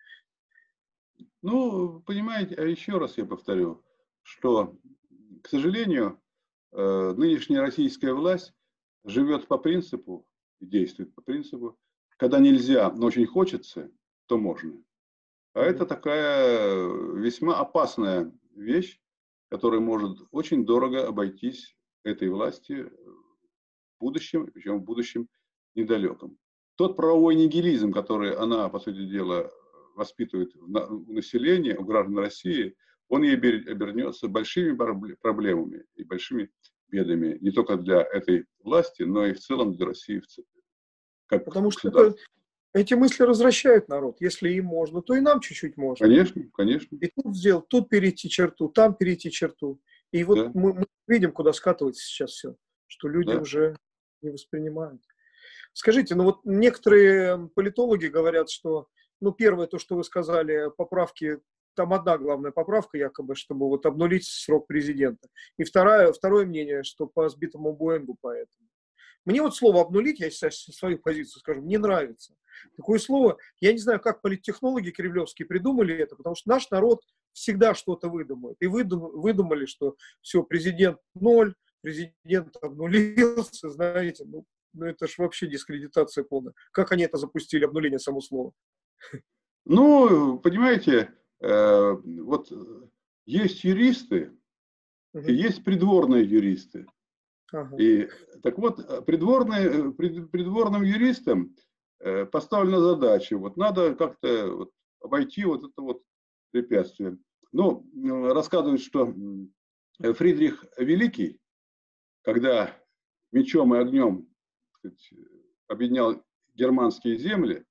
Ну, понимаете, а еще раз я повторю, что, к сожалению, нынешняя российская власть живет по принципу, и действует по принципу, когда нельзя, но очень хочется, то можно. А mm-hmm. это такая весьма опасная вещь, которая может очень дорого обойтись этой власти в будущем, причем в будущем недалеком. Тот правовой нигилизм, который она, по сути дела, воспитывает у населения, у граждан России, он ей обернется большими проблемами и большими бедами не только для этой власти, но и в целом для России в целом. Как Потому что это, эти мысли развращают народ. Если им можно, то и нам чуть-чуть можно. Конечно, конечно. И тут сделать, тут перейти черту, там перейти черту. И вот да. мы, мы видим, куда скатывается сейчас все, что люди да. уже не воспринимают. Скажите, ну вот некоторые политологи говорят, что, ну, первое, то, что вы сказали, поправки, там одна главная поправка, якобы, чтобы вот обнулить срок президента. И второе, второе мнение, что по сбитому Боингу поэтому. Мне вот слово «обнулить», я сейчас свою позицию скажу, мне нравится. Такое слово, я не знаю, как политтехнологи кремлевские придумали это, потому что наш народ всегда что-то выдумает. И выдумали, что все, президент ноль, президент обнулился, знаете, ну, ну это ж вообще дискредитация полная. Как они это запустили, обнуление само слово? Ну, понимаете, э, вот есть юристы, угу. и есть придворные юристы. Ага. И так вот, придворные, прид, придворным юристам э, поставлена задача, вот надо как-то вот обойти вот это вот препятствие. Ну, рассказывают, что Фридрих Великий, когда мечом и огнем, так сказать, объединял германские земли,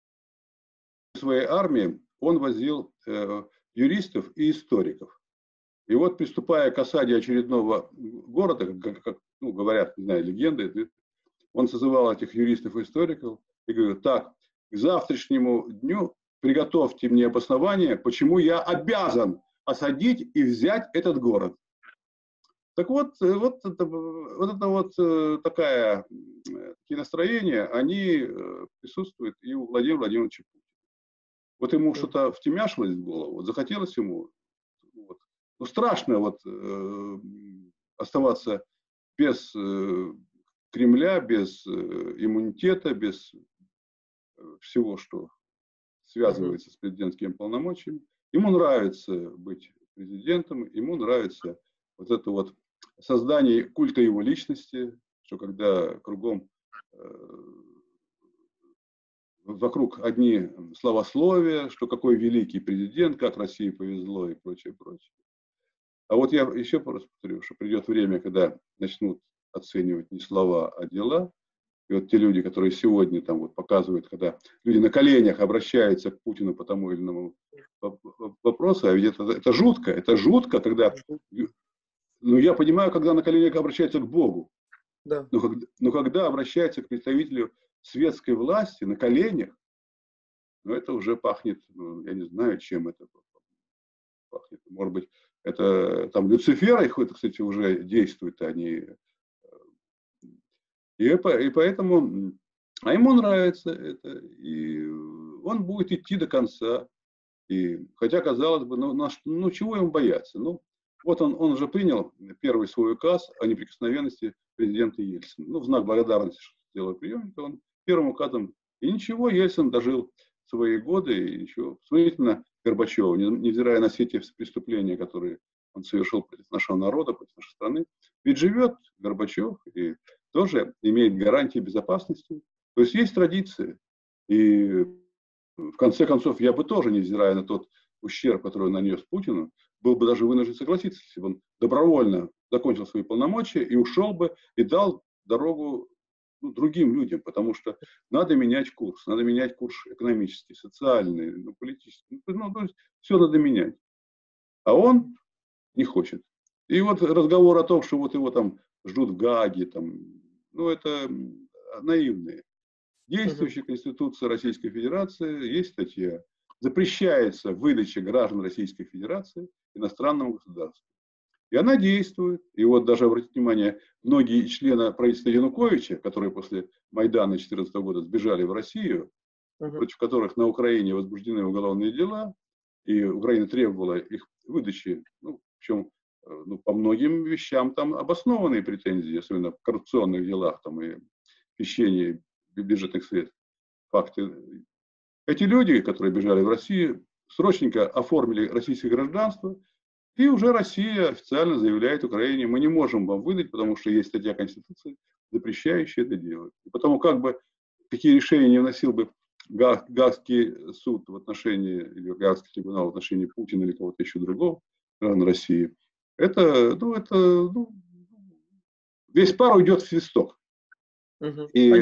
в своей армии он возил э, юристов и историков. И вот, приступая к осаде очередного города, как, как ну, говорят, не знаю, легенды, он созывал этих юристов и историков и говорил: так, к завтрашнему дню приготовьте мне обоснование, почему я обязан осадить и взять этот город. Так вот, вот это вот, это вот такая, такие настроения, они присутствуют и у Владимира Владимировича Путина. Вот ему что-то втемяшилось в голову, вот захотелось ему, вот, ну, страшно вот э, оставаться без э, Кремля, без э, иммунитета, без э, всего, что связывается с президентским полномочиями. Ему нравится быть президентом, ему нравится вот это вот создание культа его личности, что когда кругом э, вокруг одни славословия, что какой великий президент, как России повезло и прочее, прочее. А вот я еще раз повторю, что придет время, когда начнут оценивать не слова, а дела. И вот те люди, которые сегодня там вот показывают, когда люди на коленях обращаются к Путину по тому или иному вопросу, а ведь это, это жутко, это жутко, когда, ну я понимаю, когда на коленях обращаются к Богу, да. но, когда, но когда обращаются к представителю светской власти на коленях, ну это уже пахнет, ну, я не знаю, чем это пахнет. Может быть, это там Люцифер, их, кстати, уже действует, они... И, и поэтому, а ему нравится это, и он будет идти до конца. И, хотя, казалось бы, ну, на, ну чего ему бояться? Ну, вот он, он уже принял первый свой указ о неприкосновенности президента Ельцина. Ну, в знак благодарности, что сделал приемник, он первым указом, и ничего, Ельцин дожил свои годы, и еще сравнительно Горбачева, невзирая на все те преступления, которые он совершил против нашего народа, против нашей страны. Ведь живет Горбачев и тоже имеет гарантии безопасности. То есть есть традиции. И в конце концов, я бы тоже, невзирая на тот ущерб, который он нанес Путину, был бы даже вынужден согласиться, если бы он добровольно закончил свои полномочия и ушел бы, и дал дорогу, ну, другим людям, потому что надо менять курс, надо менять курс экономический, социальный, ну, политический, ну, то есть все надо менять. А он не хочет. И вот разговор о том, что вот его там ждут в Гааге, там, ну, это наивные. Действующая Конституция Российской Федерации, есть статья, запрещается выдача граждан Российской Федерации иностранному государству. И она действует. И вот даже, обратите внимание, многие члены правительства Януковича, которые после Майдана две тысячи четырнадцатого года сбежали в Россию, uh-huh. против которых на Украине возбуждены уголовные дела, и Украина требовала их выдачи, ну, причем ну, по многим вещам там обоснованные претензии, особенно в коррупционных делах там, и хищении бюджетных средств. Факты. Эти люди, которые бежали в Россию, срочненько оформили российское гражданство, и уже Россия официально заявляет Украине: мы не можем вам выдать, потому что есть статья Конституции, запрещающая это делать. И потому как бы какие решения не вносил бы Гаагский суд в отношении, или Гаагский трибунал в отношении Путина или кого-то еще другого, граждан России, это, ну, это, ну, весь пар уйдет в свисток. Угу. И,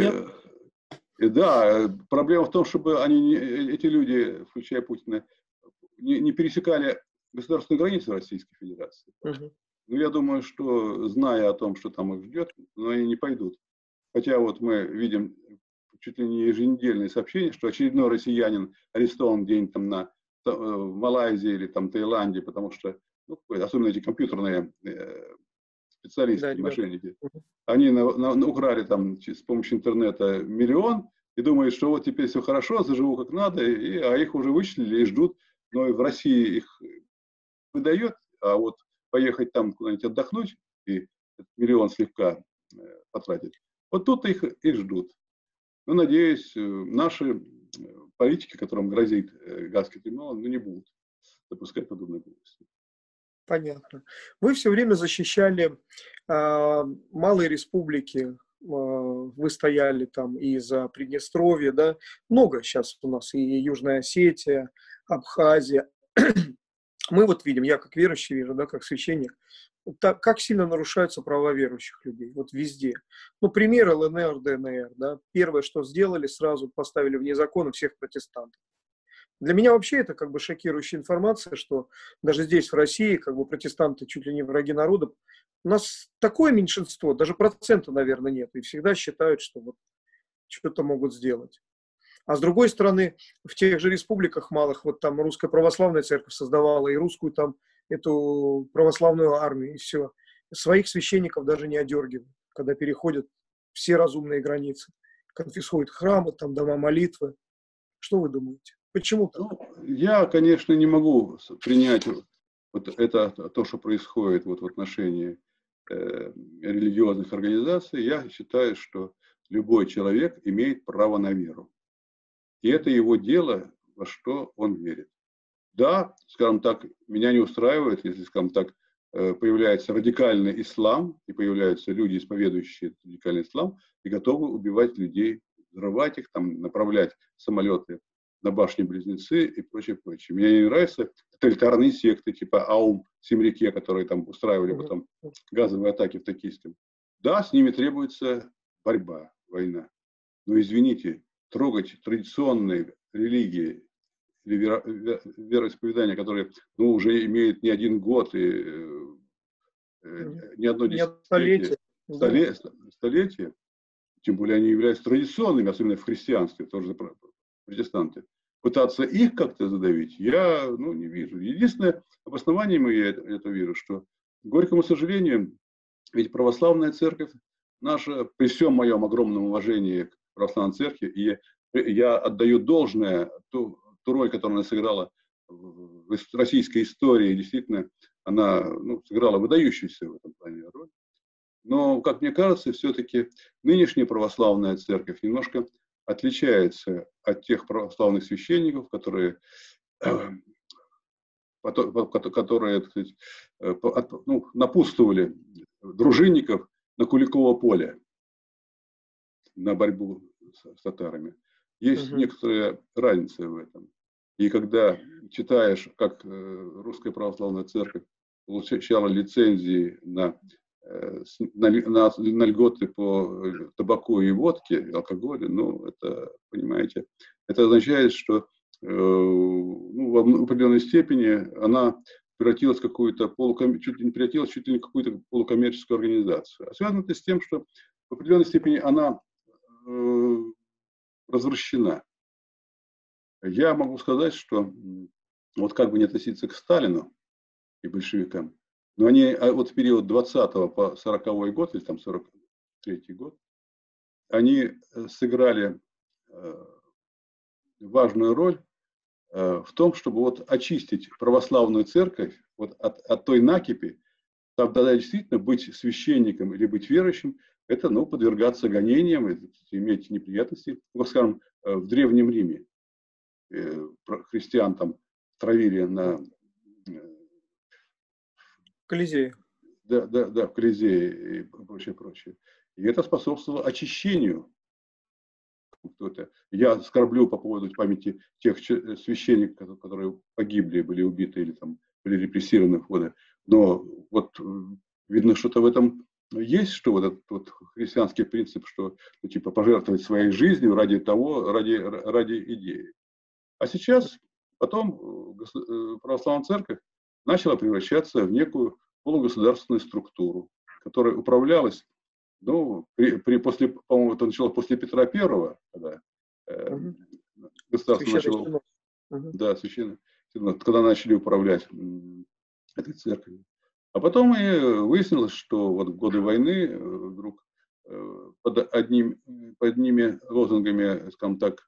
и да, проблема в том, чтобы они, эти люди, включая Путина, не, не пересекали государственную границу Российской Федерации. Угу. Но я думаю, что, зная о том, что там их ждет, но они не пойдут. Хотя вот мы видим чуть ли не еженедельные сообщения, что очередной россиянин арестован где-нибудь там на, в Малайзии или там Таиланде, потому что, ну, особенно эти компьютерные э, специалисты, да, мошенники, угу. они на, на, украли там с помощью интернета миллион и думают, что вот теперь все хорошо, заживу как надо, и, а их уже вычислили и ждут. Но и в России их выдает, а вот поехать там куда-нибудь отдохнуть и миллион слегка потратить, вот тут их и ждут. Ну, надеюсь, наши политики, которым грозит Гаагский трибунал, ну, не будут допускать подобные глупости. Понятно. Вы все время защищали э, малые республики, э, вы стояли там и за Приднестровье, да, много сейчас у нас, и Южная Осетия, Абхазия. Мы вот видим, я как верующий вижу, да, как священник, так, как сильно нарушаются права верующих людей, вот везде. Ну, пример эл эн эр, дэ эн эр, да, первое, что сделали, сразу поставили вне закона всех протестантов. Для меня вообще это как бы шокирующая информация, что даже здесь, в России, как бы протестанты чуть ли не враги народа. У нас такое меньшинство, даже процента, наверное, нет, и всегда считают, что вот что-то могут сделать. А с другой стороны, в тех же республиках малых, вот там русская православная церковь создавала и русскую там эту православную армию, и все. Своих священников даже не одергивают, когда переходят все разумные границы. Конфисkuют храмы, там дома молитвы. Что вы думаете? Почему так? Ну, я, конечно, не могу принять вот это, то, что происходит вот в отношении э, религиозных организаций. Я считаю, что любой человек имеет право на веру. И это его дело, во что он верит. Да, скажем так, меня не устраивает, если, скажем так, появляется радикальный ислам, и появляются люди, исповедующие радикальный ислам, и готовы убивать людей, взрывать их, там, направлять самолеты на башни-близнецы и прочее, прочее. Мне не нравятся тоталитарные секты, типа Аум, Симрике, которые там устраивали потом газовые атаки в Токийском. Да, с ними требуется борьба, война. Но извините, трогать традиционные религии или веро, вероисповедания, которые, ну, уже имеют не один год и э, не одно десятилетие, столетие, столетие, тем более они являются традиционными, особенно в христианстве, тоже протестанты. Пытаться их как-то задавить, я, ну, не вижу. Единственное обоснование я это, это вижу, что, к горькому сожалению, ведь православная церковь наша, при всем моем огромном уважении к православной церкви, и я отдаю должное ту, ту роль, которую она сыграла в российской истории, действительно, она, ну, сыграла выдающуюся в этом плане роль. Но, как мне кажется, все-таки нынешняя православная церковь немножко отличается от тех православных священников, которые которые, так сказать, ну, напутствовали дружинников на Куликово поле на борьбу с татарами. Есть угу. некоторая разница в этом. И когда читаешь, как Русская Православная Церковь получала лицензии на, на, на, на льготы по табаку и водке, и алкоголю, ну, это, понимаете, это означает, что ну, в определенной степени она превратилась в какую-то полуком... чуть ли не превратилась чуть ли не в какую-то полукоммерческую организацию. А связано это с тем, что в определенной степени она э, развращена. Я могу сказать, что вот как бы не относиться к Сталину и большевикам, но они вот в период двадцатого по сороковой год, или там сорок третий год, они сыграли э, важную роль в том, чтобы вот очистить православную церковь вот от, от той накипи, тогда действительно быть священником или быть верующим, это, ну, подвергаться гонениям, иметь неприятности. Ну, скажем, в Древнем Риме христиан там травили на... Колизее. Да, да, да, в Колизее и прочее, прочее. И это способствовало очищению. Кто-то. Я скорблю по поводу памяти тех священников, которые погибли, были убиты или там были репрессированы в годы. Но вот видно, что-то в этом есть, что вот этот вот христианский принцип, что ну, типа пожертвовать своей жизнью ради того, ради, ради идеи. А сейчас потом православная церковь начала превращаться в некую полугосударственную структуру, которая управлялась. Ну, при, при, после, по-моему, это началось после Петра Первого, когда э, угу. государство начало, угу. да, священно, когда начали управлять м, этой церковью. А потом и выяснилось, что вот в годы войны э, вдруг э, под, одним, под одними лозунгами, скажем так,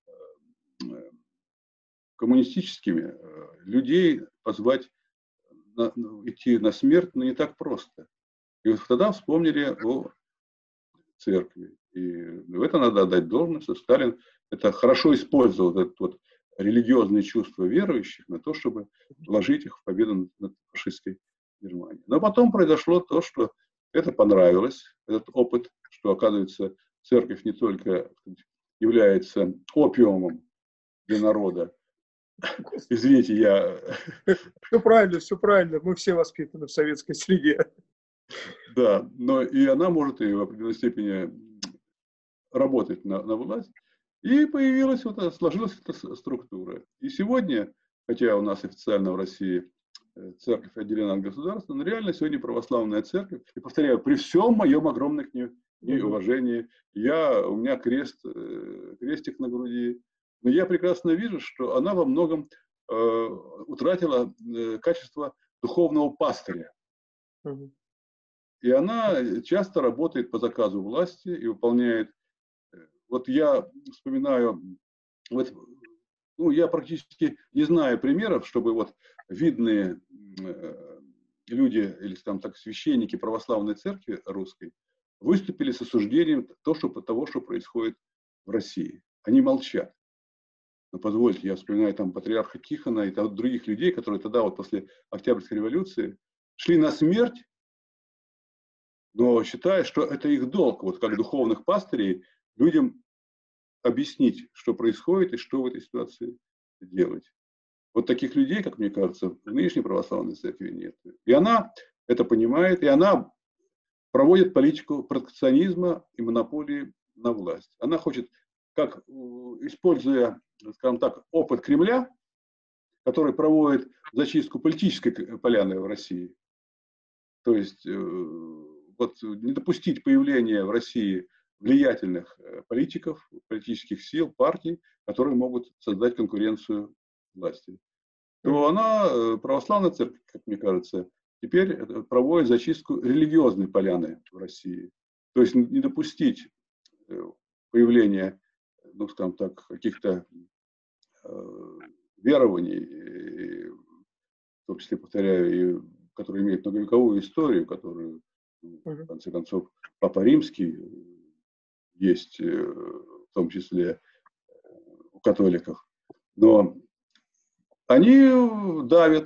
э, коммунистическими, э, людей позвать на, идти на смерть, но не так просто. И вот тогда вспомнили о церкви. И в это надо отдать должность, что Сталин это хорошо использовал, это вот религиозные чувства верующих на то, чтобы вложить их в победу над фашистской Германией. Но потом произошло то, что это понравилось, этот опыт, что, оказывается, церковь не только является опиумом для народа. Извините, я... Все правильно, все правильно. Мы все воспитаны в советской среде. Да, но и она может и в определенной степени работать на, на власть. И появилась вот, сложилась эта структура. И сегодня, хотя у нас официально в России церковь отделена от государства, но реально сегодня православная церковь, и повторяю, при всем моем огромном к ней, к ней уважении, я, у меня крест, крестик на груди, но я прекрасно вижу, что она во многом э, утратила э, качество духовного пастыря. Uh-huh. И она часто работает по заказу власти и выполняет. Вот я вспоминаю, вот, ну, я практически не знаю примеров, чтобы вот видные э, люди, или там так, священники православной церкви русской, выступили с осуждением того, что, того, что происходит в России. Они молчат. Но позвольте, я вспоминаю там патриарха Тихона и там, других людей, которые тогда вот после Октябрьской революции шли на смерть, но считая, что это их долг, вот как духовных пастырей, людям объяснить, что происходит и что в этой ситуации делать. Вот таких людей, как мне кажется, в нынешней православной церкви нет. И она это понимает, и она проводит политику протекционизма и монополии на власть. Она хочет, как используя, скажем так, опыт Кремля, который проводит зачистку политической поляны в России, то есть вот, не допустить появления в России влиятельных политиков, политических сил, партий, которые могут создать конкуренцию власти, то она, православная церковь, как мне кажется, теперь проводит зачистку религиозной поляны в России. То есть не допустить появления, ну, скажем так, каких-то э, верований, в том числе, повторяю, и, которые имеют многовековую историю, которую, в конце концов, Папа Римский есть, в том числе у католиков. Но они давят,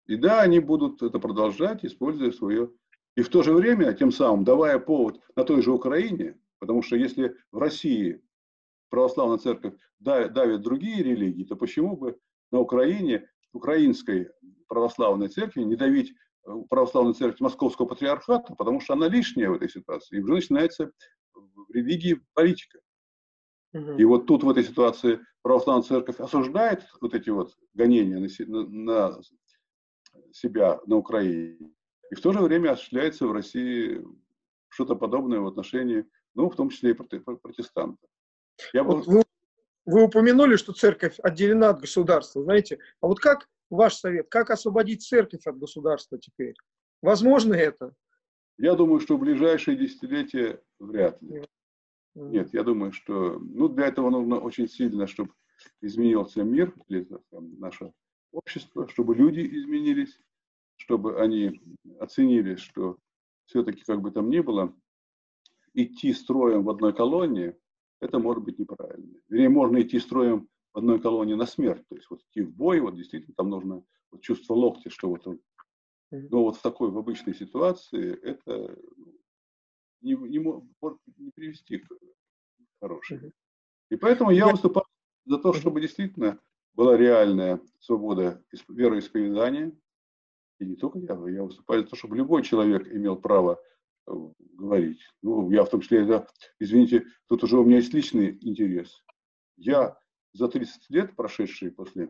И да, они будут это продолжать, используя свое. И в то же время, тем самым, давая повод на той же Украине, потому что если в России православная церковь давит другие религии, то почему бы на Украине, украинской православной церкви, не давить православную церковь Московского патриархата, потому что она лишняя в этой ситуации. И уже начинается в религии политика. И вот тут в этой ситуации православная церковь осуждает вот эти вот гонения на, на себя на Украине. И в то же время осуществляется в России что-то подобное в отношении, ну, в том числе и протестантов. Я вот бы... вы, вы упомянули, что церковь отделена от государства, знаете. А вот как ваш совет, как освободить церковь от государства теперь? Возможно это? Я думаю, что в ближайшие десятилетия вряд ли. Нет, Нет я думаю, что ну, для этого нужно очень сильно, чтобы изменился мир, там, наше общество, чтобы люди изменились, чтобы они оценили, что все-таки, как бы там ни было, идти строем в одной колонии, это может быть неправильно. Вернее, можно идти строем в одной колонии на смерть. То есть вот идти в бой, вот действительно там нужно вот, чувство локтя, что вот он. Но вот в такой, в обычной ситуации, это не, не может не привести к хорошему. И поэтому я выступаю за то, чтобы действительно была реальная свобода вероисповедания. И не только я, я выступаю за то, чтобы любой человек имел право говорить. Ну, я в том числе, да, извините, тут уже у меня есть личный интерес. Я за тридцать лет, прошедшие после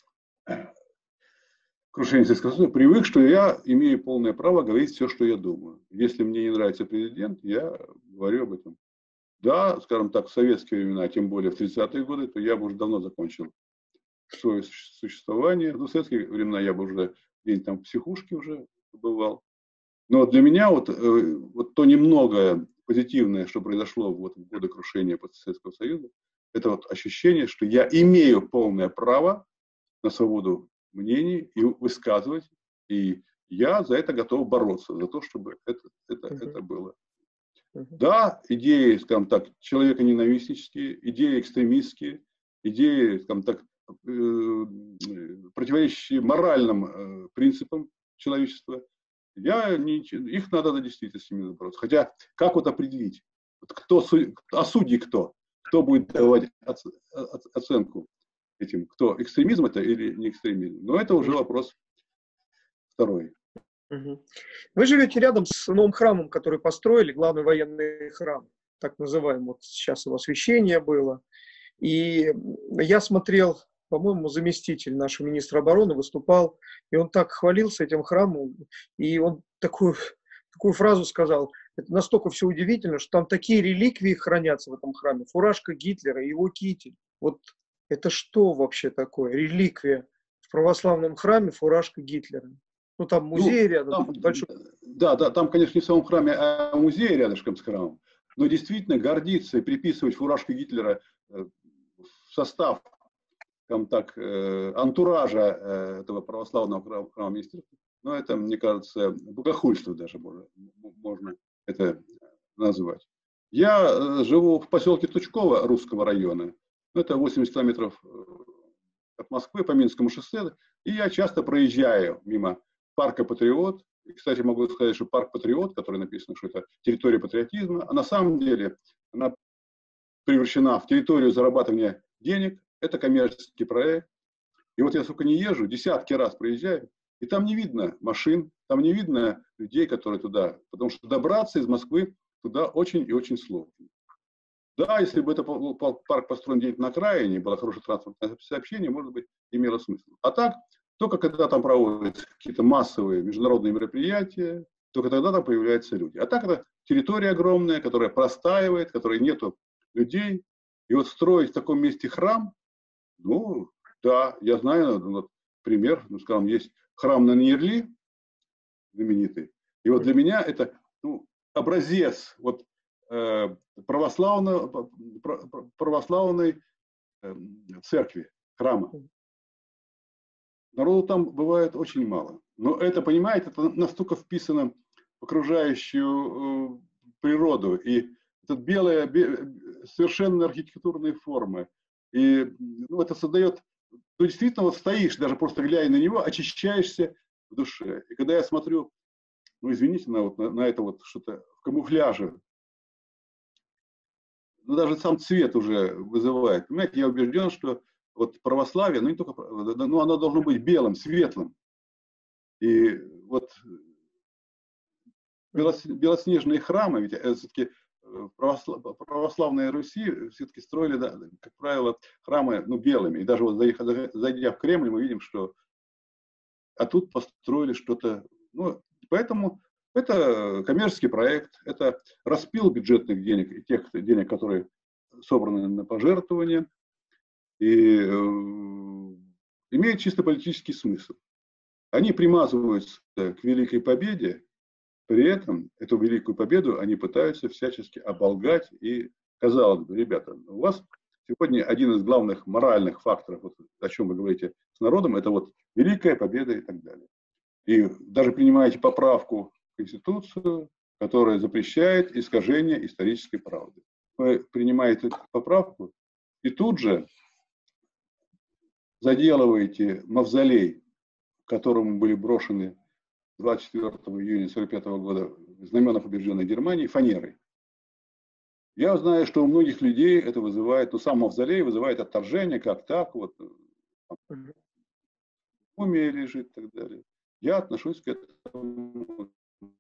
крушения Советского Союза, привык, что я имею полное право говорить все, что я думаю. Если мне не нравится президент, я говорю об этом. Да, скажем так, в советские времена, тем более в тридцатые годы, то я бы уже давно закончил свое существование. В советские времена я бы уже где-нибудь там в психушке уже бывал. Но для меня вот, вот то немногое позитивное, что произошло вот в годы крушения Советского Союза, это вот ощущение, что я имею полное право на свободу мнений и высказывать, и я за это готов бороться, за то, чтобы это, это, uh-huh. это было. Uh-huh. Да, идеи, скажем так, человеконенавистнические, идеи экстремистские, идеи, скажем так, противоречащие моральным принципам человечества, я не, их надо действительно с ними бороться. Хотя, как вот определить, кто, а судьи кто? Кто будет давать оценку этим, кто экстремизм это или не экстремизм? Но это уже вопрос второй. Вы живете рядом с новым храмом, который построили, главный военный храм, так называемый. Вот сейчас его освящение было. И я смотрел, по-моему, заместитель нашего министра обороны выступал, и он так хвалился этим храмом, и он такую, такую фразу сказал, это настолько все удивительно, что там такие реликвии хранятся в этом храме, фуражка Гитлера, его китель. Вот это что вообще такое, реликвия в православном храме, фуражка Гитлера? Ну, там музей ну, рядом. Там, большой... Да, да, там, конечно, не в самом храме, а музей рядышком с храмом. Но действительно гордиться и приписывать фуражку Гитлера в состав, там так, антуража этого православного храма, храма министерства, ну, это, мне кажется, богохульство даже можно, можно это назвать. Я живу в поселке Тучково Русского района. Это восемьдесят километров от Москвы по Минскому шоссе. И я часто проезжаю мимо парка Патриот. И, кстати, могу сказать, что парк Патриот, который написано, что это территория патриотизма, а на самом деле она превращена в территорию зарабатывания денег. Это коммерческий проект. И вот я, сука, не езжу, десятки раз проезжаю, и там не видно машин, там не видно людей, которые туда, потому что добраться из Москвы туда очень и очень сложно. Да, если бы это парк построен где-то на окраине, было хорошее транспортное сообщение, может быть, имело смысл. А так, только когда там проводятся какие-то массовые международные мероприятия, только тогда там появляются люди. А так это территория огромная, которая простаивает, в которой нету людей. И вот строить в таком месте храм, ну, да, я знаю, вот, пример, ну, скажем, есть храм на Нерли, знаменитый. И вот для меня это ну, образец вот, э, православного, православной э, церкви, храма. Народу там бывает очень мало. Но это, понимаете, это настолько вписано в окружающую э, природу. И это белые, бе, совершенно архитектурные формы. И ну, это создает... Ну, действительно, вот стоишь, даже просто глядя на него, очищаешься в душе. И когда я смотрю, ну, извините, на, вот, на, на это вот что-то в камуфляже, ну, даже сам цвет уже вызывает. Понимаете, я убежден, что вот православие, ну, не только, ну, оно должно быть белым, светлым. И вот белоснежные храмы, ведь все-таки православ, православная Руси все-таки строили, да, как правило, храмы, ну, белыми. И даже вот зайдя в Кремль, мы видим, что а тут построили что-то. Ну, поэтому это коммерческий проект, это распил бюджетных денег и тех денег, которые собраны на пожертвования, и э, имеет чисто политический смысл. Они примазываются к великой победе, при этом эту великую победу они пытаются всячески оболгать. И, казалось бы, ребята, у вас сегодня один из главных моральных факторов, вот, о чем вы говорите с народом, это вот великая победа и так далее. И даже принимаете поправку в Конституцию, которая запрещает искажение исторической правды. Вы принимаете эту поправку и тут же заделываете мавзолей, к которому были брошены двадцать четвёртого июня сорок пятого года знамена побежденной Германии фанерой. Я знаю, что у многих людей это вызывает, ну, сам мавзолей вызывает отторжение, как так, вот, там, мумия лежит и так далее. Я отношусь к этому,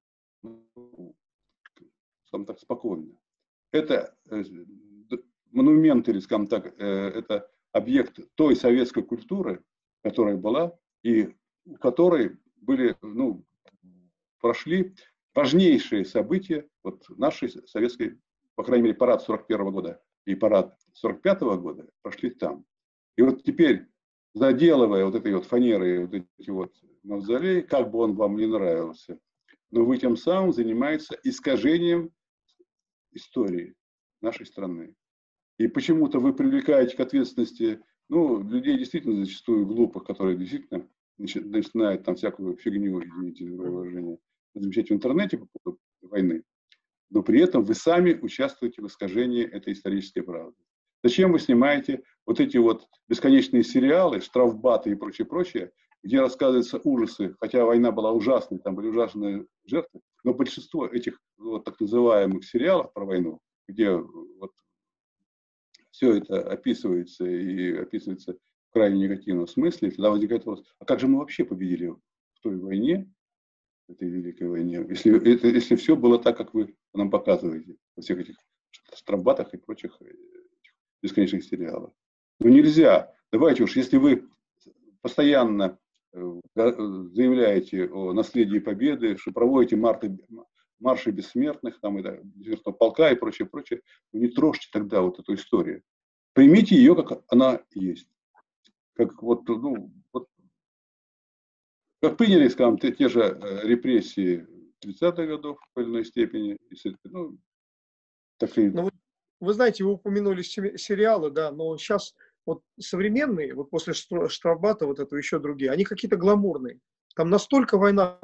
скажем так, спокойно. Это монумент, или, скажем так, это объект той советской культуры, которая была, и у которой были, ну, прошли важнейшие события вот нашей советской, по крайней мере, парад сорок первого года и парад сорок пятого года прошли там. И вот теперь, заделывая вот этой вот фанерой, вот эти вот мавзолеи, как бы он вам не нравился, но вы тем самым занимаетесь искажением истории нашей страны. И почему-то вы привлекаете к ответственности, ну, людей действительно зачастую глупых, которые действительно начинают там всякую фигню, извините за выражение, замечать в интернете по поводу войны, но при этом вы сами участвуете в искажении этой исторической правды. Зачем вы снимаете вот эти вот бесконечные сериалы, штрафбаты и прочее, прочее, где рассказываются ужасы, хотя война была ужасной, там были ужасные жертвы, но большинство этих вот так называемых сериалов про войну, где вот все это описывается и описывается в крайне негативном смысле, тогда возникает вопрос, а как же мы вообще победили в той войне, в этой великой войне, если, это, если все было так, как вы нам показываете во всех этих штрафбатах и прочих бесконечных сериалах. Но нельзя. Давайте уж, если вы постоянно заявляете о наследии Победы, что проводите марты, марши бессмертных, там, и, бессмертного полка и прочее, прочее, вы не трожьте тогда вот эту историю. Примите ее, как она есть. Как вот, ну, вот, как приняли, скажем, те, те же репрессии тридцатых годов в той или иной степени. Ну, так и... ну, вы знаете, вы упомянули сериалы, да, но сейчас вот современные, вот после штрафбата, вот это еще другие, они какие-то гламурные. Там настолько война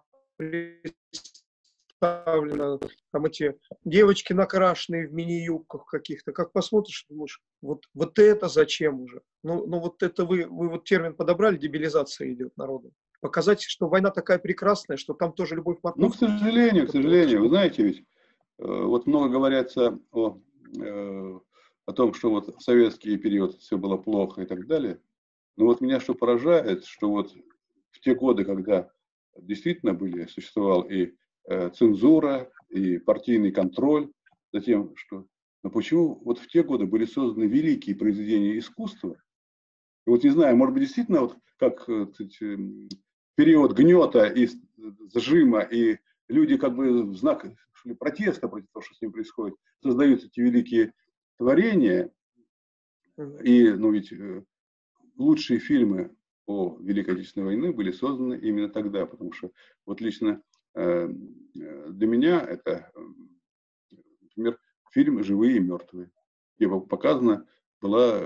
представлена, там эти девочки накрашенные в мини-юбках каких-то, как посмотришь, думаешь, вот, вот это зачем уже? Ну, ну вот это вы, вы вот термин подобрали, дебилизация идет народу. Показать, что война такая прекрасная, что там тоже любовь к Ну, к сожалению, к сожалению, вы знаете, ведь вот много говорится о, о том, что вот в советский период все было плохо и так далее. Но вот меня что поражает, что вот в те годы, когда действительно были, существовал и цензура, и партийный контроль, затем, что, но почему вот в те годы были созданы великие произведения искусства? И вот не знаю, может быть, действительно, вот как сказать, период гнета и зажима, и люди как бы в знак протеста против того, что с ним происходит, создают эти великие творения. И, ну, ведь лучшие фильмы о Великой Отечественной войне были созданы именно тогда, потому что вот лично э, для меня это, например, фильм «Живые и мертвые», где показана была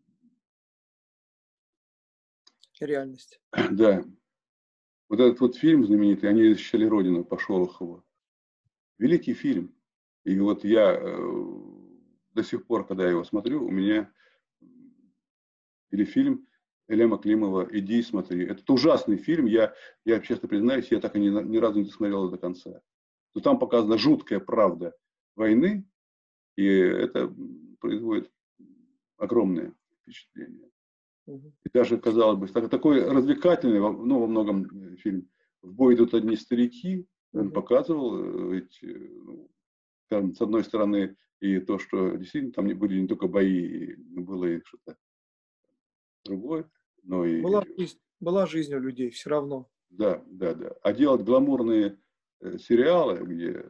реальность. Да. Вот этот вот фильм знаменитый «Они защищали Родину» по Шолохову. Великий фильм. И вот я э, до сих пор, когда я его смотрю, у меня или фильм Элема Климова «Иди и смотри». Это ужасный фильм, я, я честно признаюсь, я так и ни, ни разу не досмотрел до конца. Но там показана жуткая правда войны, и это производит огромное впечатление. И даже, казалось бы, такой развлекательный, ну, во многом фильм «В бой идут одни старики», он показывал, ведь, ну, скажем, с одной стороны, и то, что действительно там были не только бои, было и что-то другое, но и... Была жизнь, была жизнь у людей все равно. Да, да, да. А делать гламурные э, сериалы, где,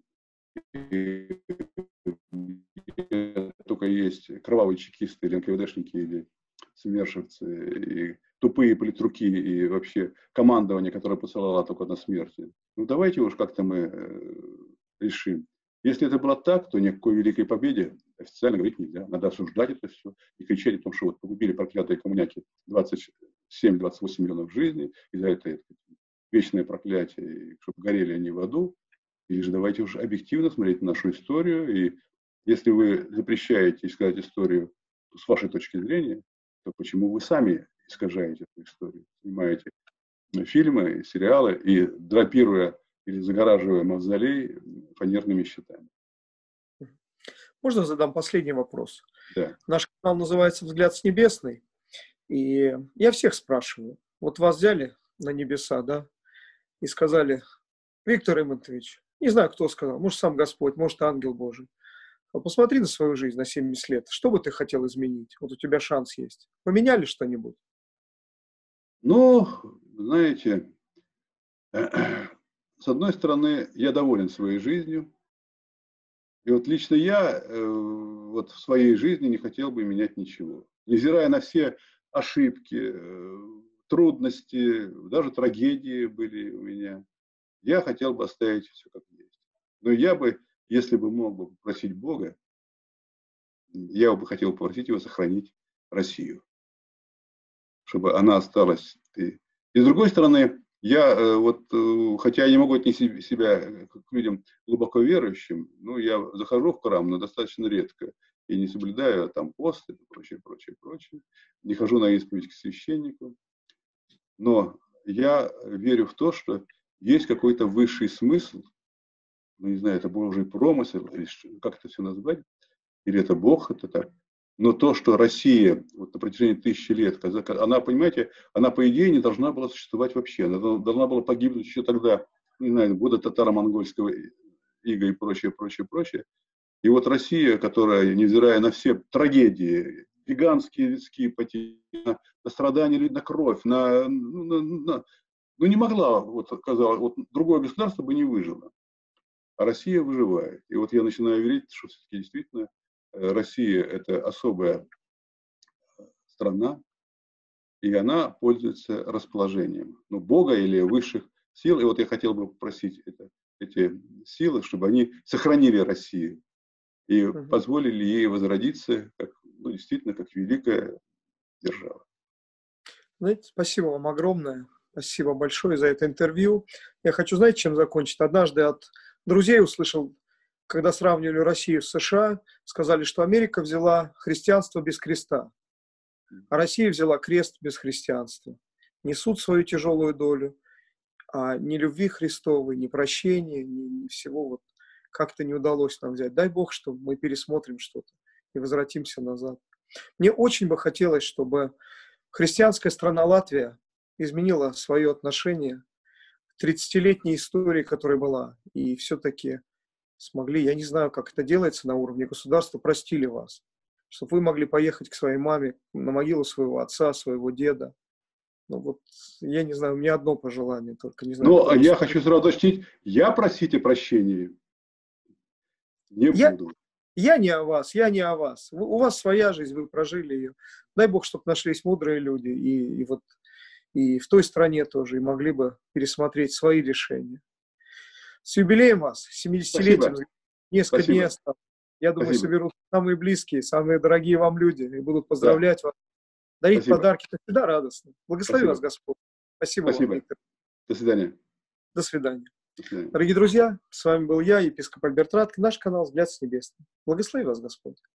где только есть кровавые чекисты или эн ка вэ дэшники, или смершевцы, и тупые политруки, и вообще командование, которое посылало только на смерть. Ну, давайте уж как-то мы э, решим. Если это было так, то ни о какой великой победе официально говорить нельзя. Надо осуждать это все и кричать о том, что вот погубили проклятые коммуняки двадцать семь — двадцать восемь миллионов жизней, и за это, это вечное проклятие, и чтобы горели они в аду. Или же давайте уж объективно смотреть на нашу историю. И если вы запрещаете искать историю с вашей точки зрения, то почему вы сами искажаете эту историю? Снимаете фильмы, сериалы и драпируя или загораживая мавзолей фанерными щитами. Можно задам последний вопрос? Да. Наш канал называется «Взгляд с небесной». И я всех спрашиваю. Вот вас взяли на небеса, да, и сказали: Виктор Имонтович, не знаю, кто сказал, может, сам Господь, может, ангел Божий, а посмотри на свою жизнь на семьдесят лет. Что бы ты хотел изменить? Вот у тебя шанс есть. Поменяли что-нибудь? Ну, знаете, с одной стороны, я доволен своей жизнью. И вот лично я э, вот в своей жизни не хотел бы менять ничего. Невзирая на все ошибки, э, трудности, даже трагедии были у меня, я хотел бы оставить все как есть. Но я бы, если бы мог бы попросить Бога, я бы хотел попросить его сохранить Россию, чтобы она осталась. И, и с другой стороны, я вот, хотя я не могу отнести себя к людям глубоко верующим, но я захожу в храм, но достаточно редко. И не соблюдаю там пост и прочее, прочее, прочее. Не хожу на исповедь к священнику. Но я верю в то, что есть какой-то высший смысл, ну, не знаю, это Божий промысел, или как это все назвать, или это Бог, это так. Но то, что Россия вот на протяжении тысячи лет, она, понимаете, она, по идее, не должна была существовать вообще. Она должна была погибнуть еще тогда, не знаю, года татаро-монгольского ига и прочее, прочее, прочее. И вот Россия, которая, невзирая на все трагедии, гигантские людские потери, на, на страдания, на кровь, на, на, на, ну не могла, вот, казалось, вот другое государство бы не выжило. А Россия выживает. И вот я начинаю верить, что все-таки действительно Россия – это особая страна, и она пользуется расположением, ну, Бога или высших сил. И вот я хотел бы попросить это, эти силы, чтобы они сохранили Россию и угу. позволили ей возродиться, как, ну, действительно, как великая держава. Знаете, спасибо вам огромное. Спасибо большое за это интервью. Я хочу, знаете, чем закончить? Однажды от друзей услышал, когда сравнивали Россию с США, сказали, что Америка взяла христианство без креста, а Россия взяла крест без христианства. Несут свою тяжелую долю, а ни любви Христовой, ни прощения, ни, ни всего вот как-то не удалось нам взять. Дай Бог, что мы пересмотрим что-то и возвратимся назад. Мне очень бы хотелось, чтобы христианская страна Латвия изменила свое отношение к тридцатилетней истории, которая была, и все-таки смогли, я не знаю, как это делается на уровне государства, простили вас, чтобы вы могли поехать к своей маме на могилу своего отца, своего деда. Ну вот, я не знаю, у меня одно пожелание только, не знаю. Ну, а я хочу сразу уточнить, я просите прощения не я, буду. Я не о вас, я не о вас. У вас своя жизнь, вы прожили ее. Дай Бог, чтобы нашлись мудрые люди, и, и вот и в той стране тоже, и могли бы пересмотреть свои решения. С юбилеем вас, семидесятилетием, несколько Спасибо. дней осталось. Я думаю, Спасибо. соберут самые близкие, самые дорогие вам люди и будут поздравлять да. вас. Дарить Спасибо. Подарки, это всегда радостно. Благослови Спасибо. Вас Господь. Спасибо, Спасибо вам, Виктор. До свидания. До свидания. До свидания. Дорогие друзья, с вами был я, епископ Альберт Радке, наш канал «Взгляд с небесным». Благослови вас Господь.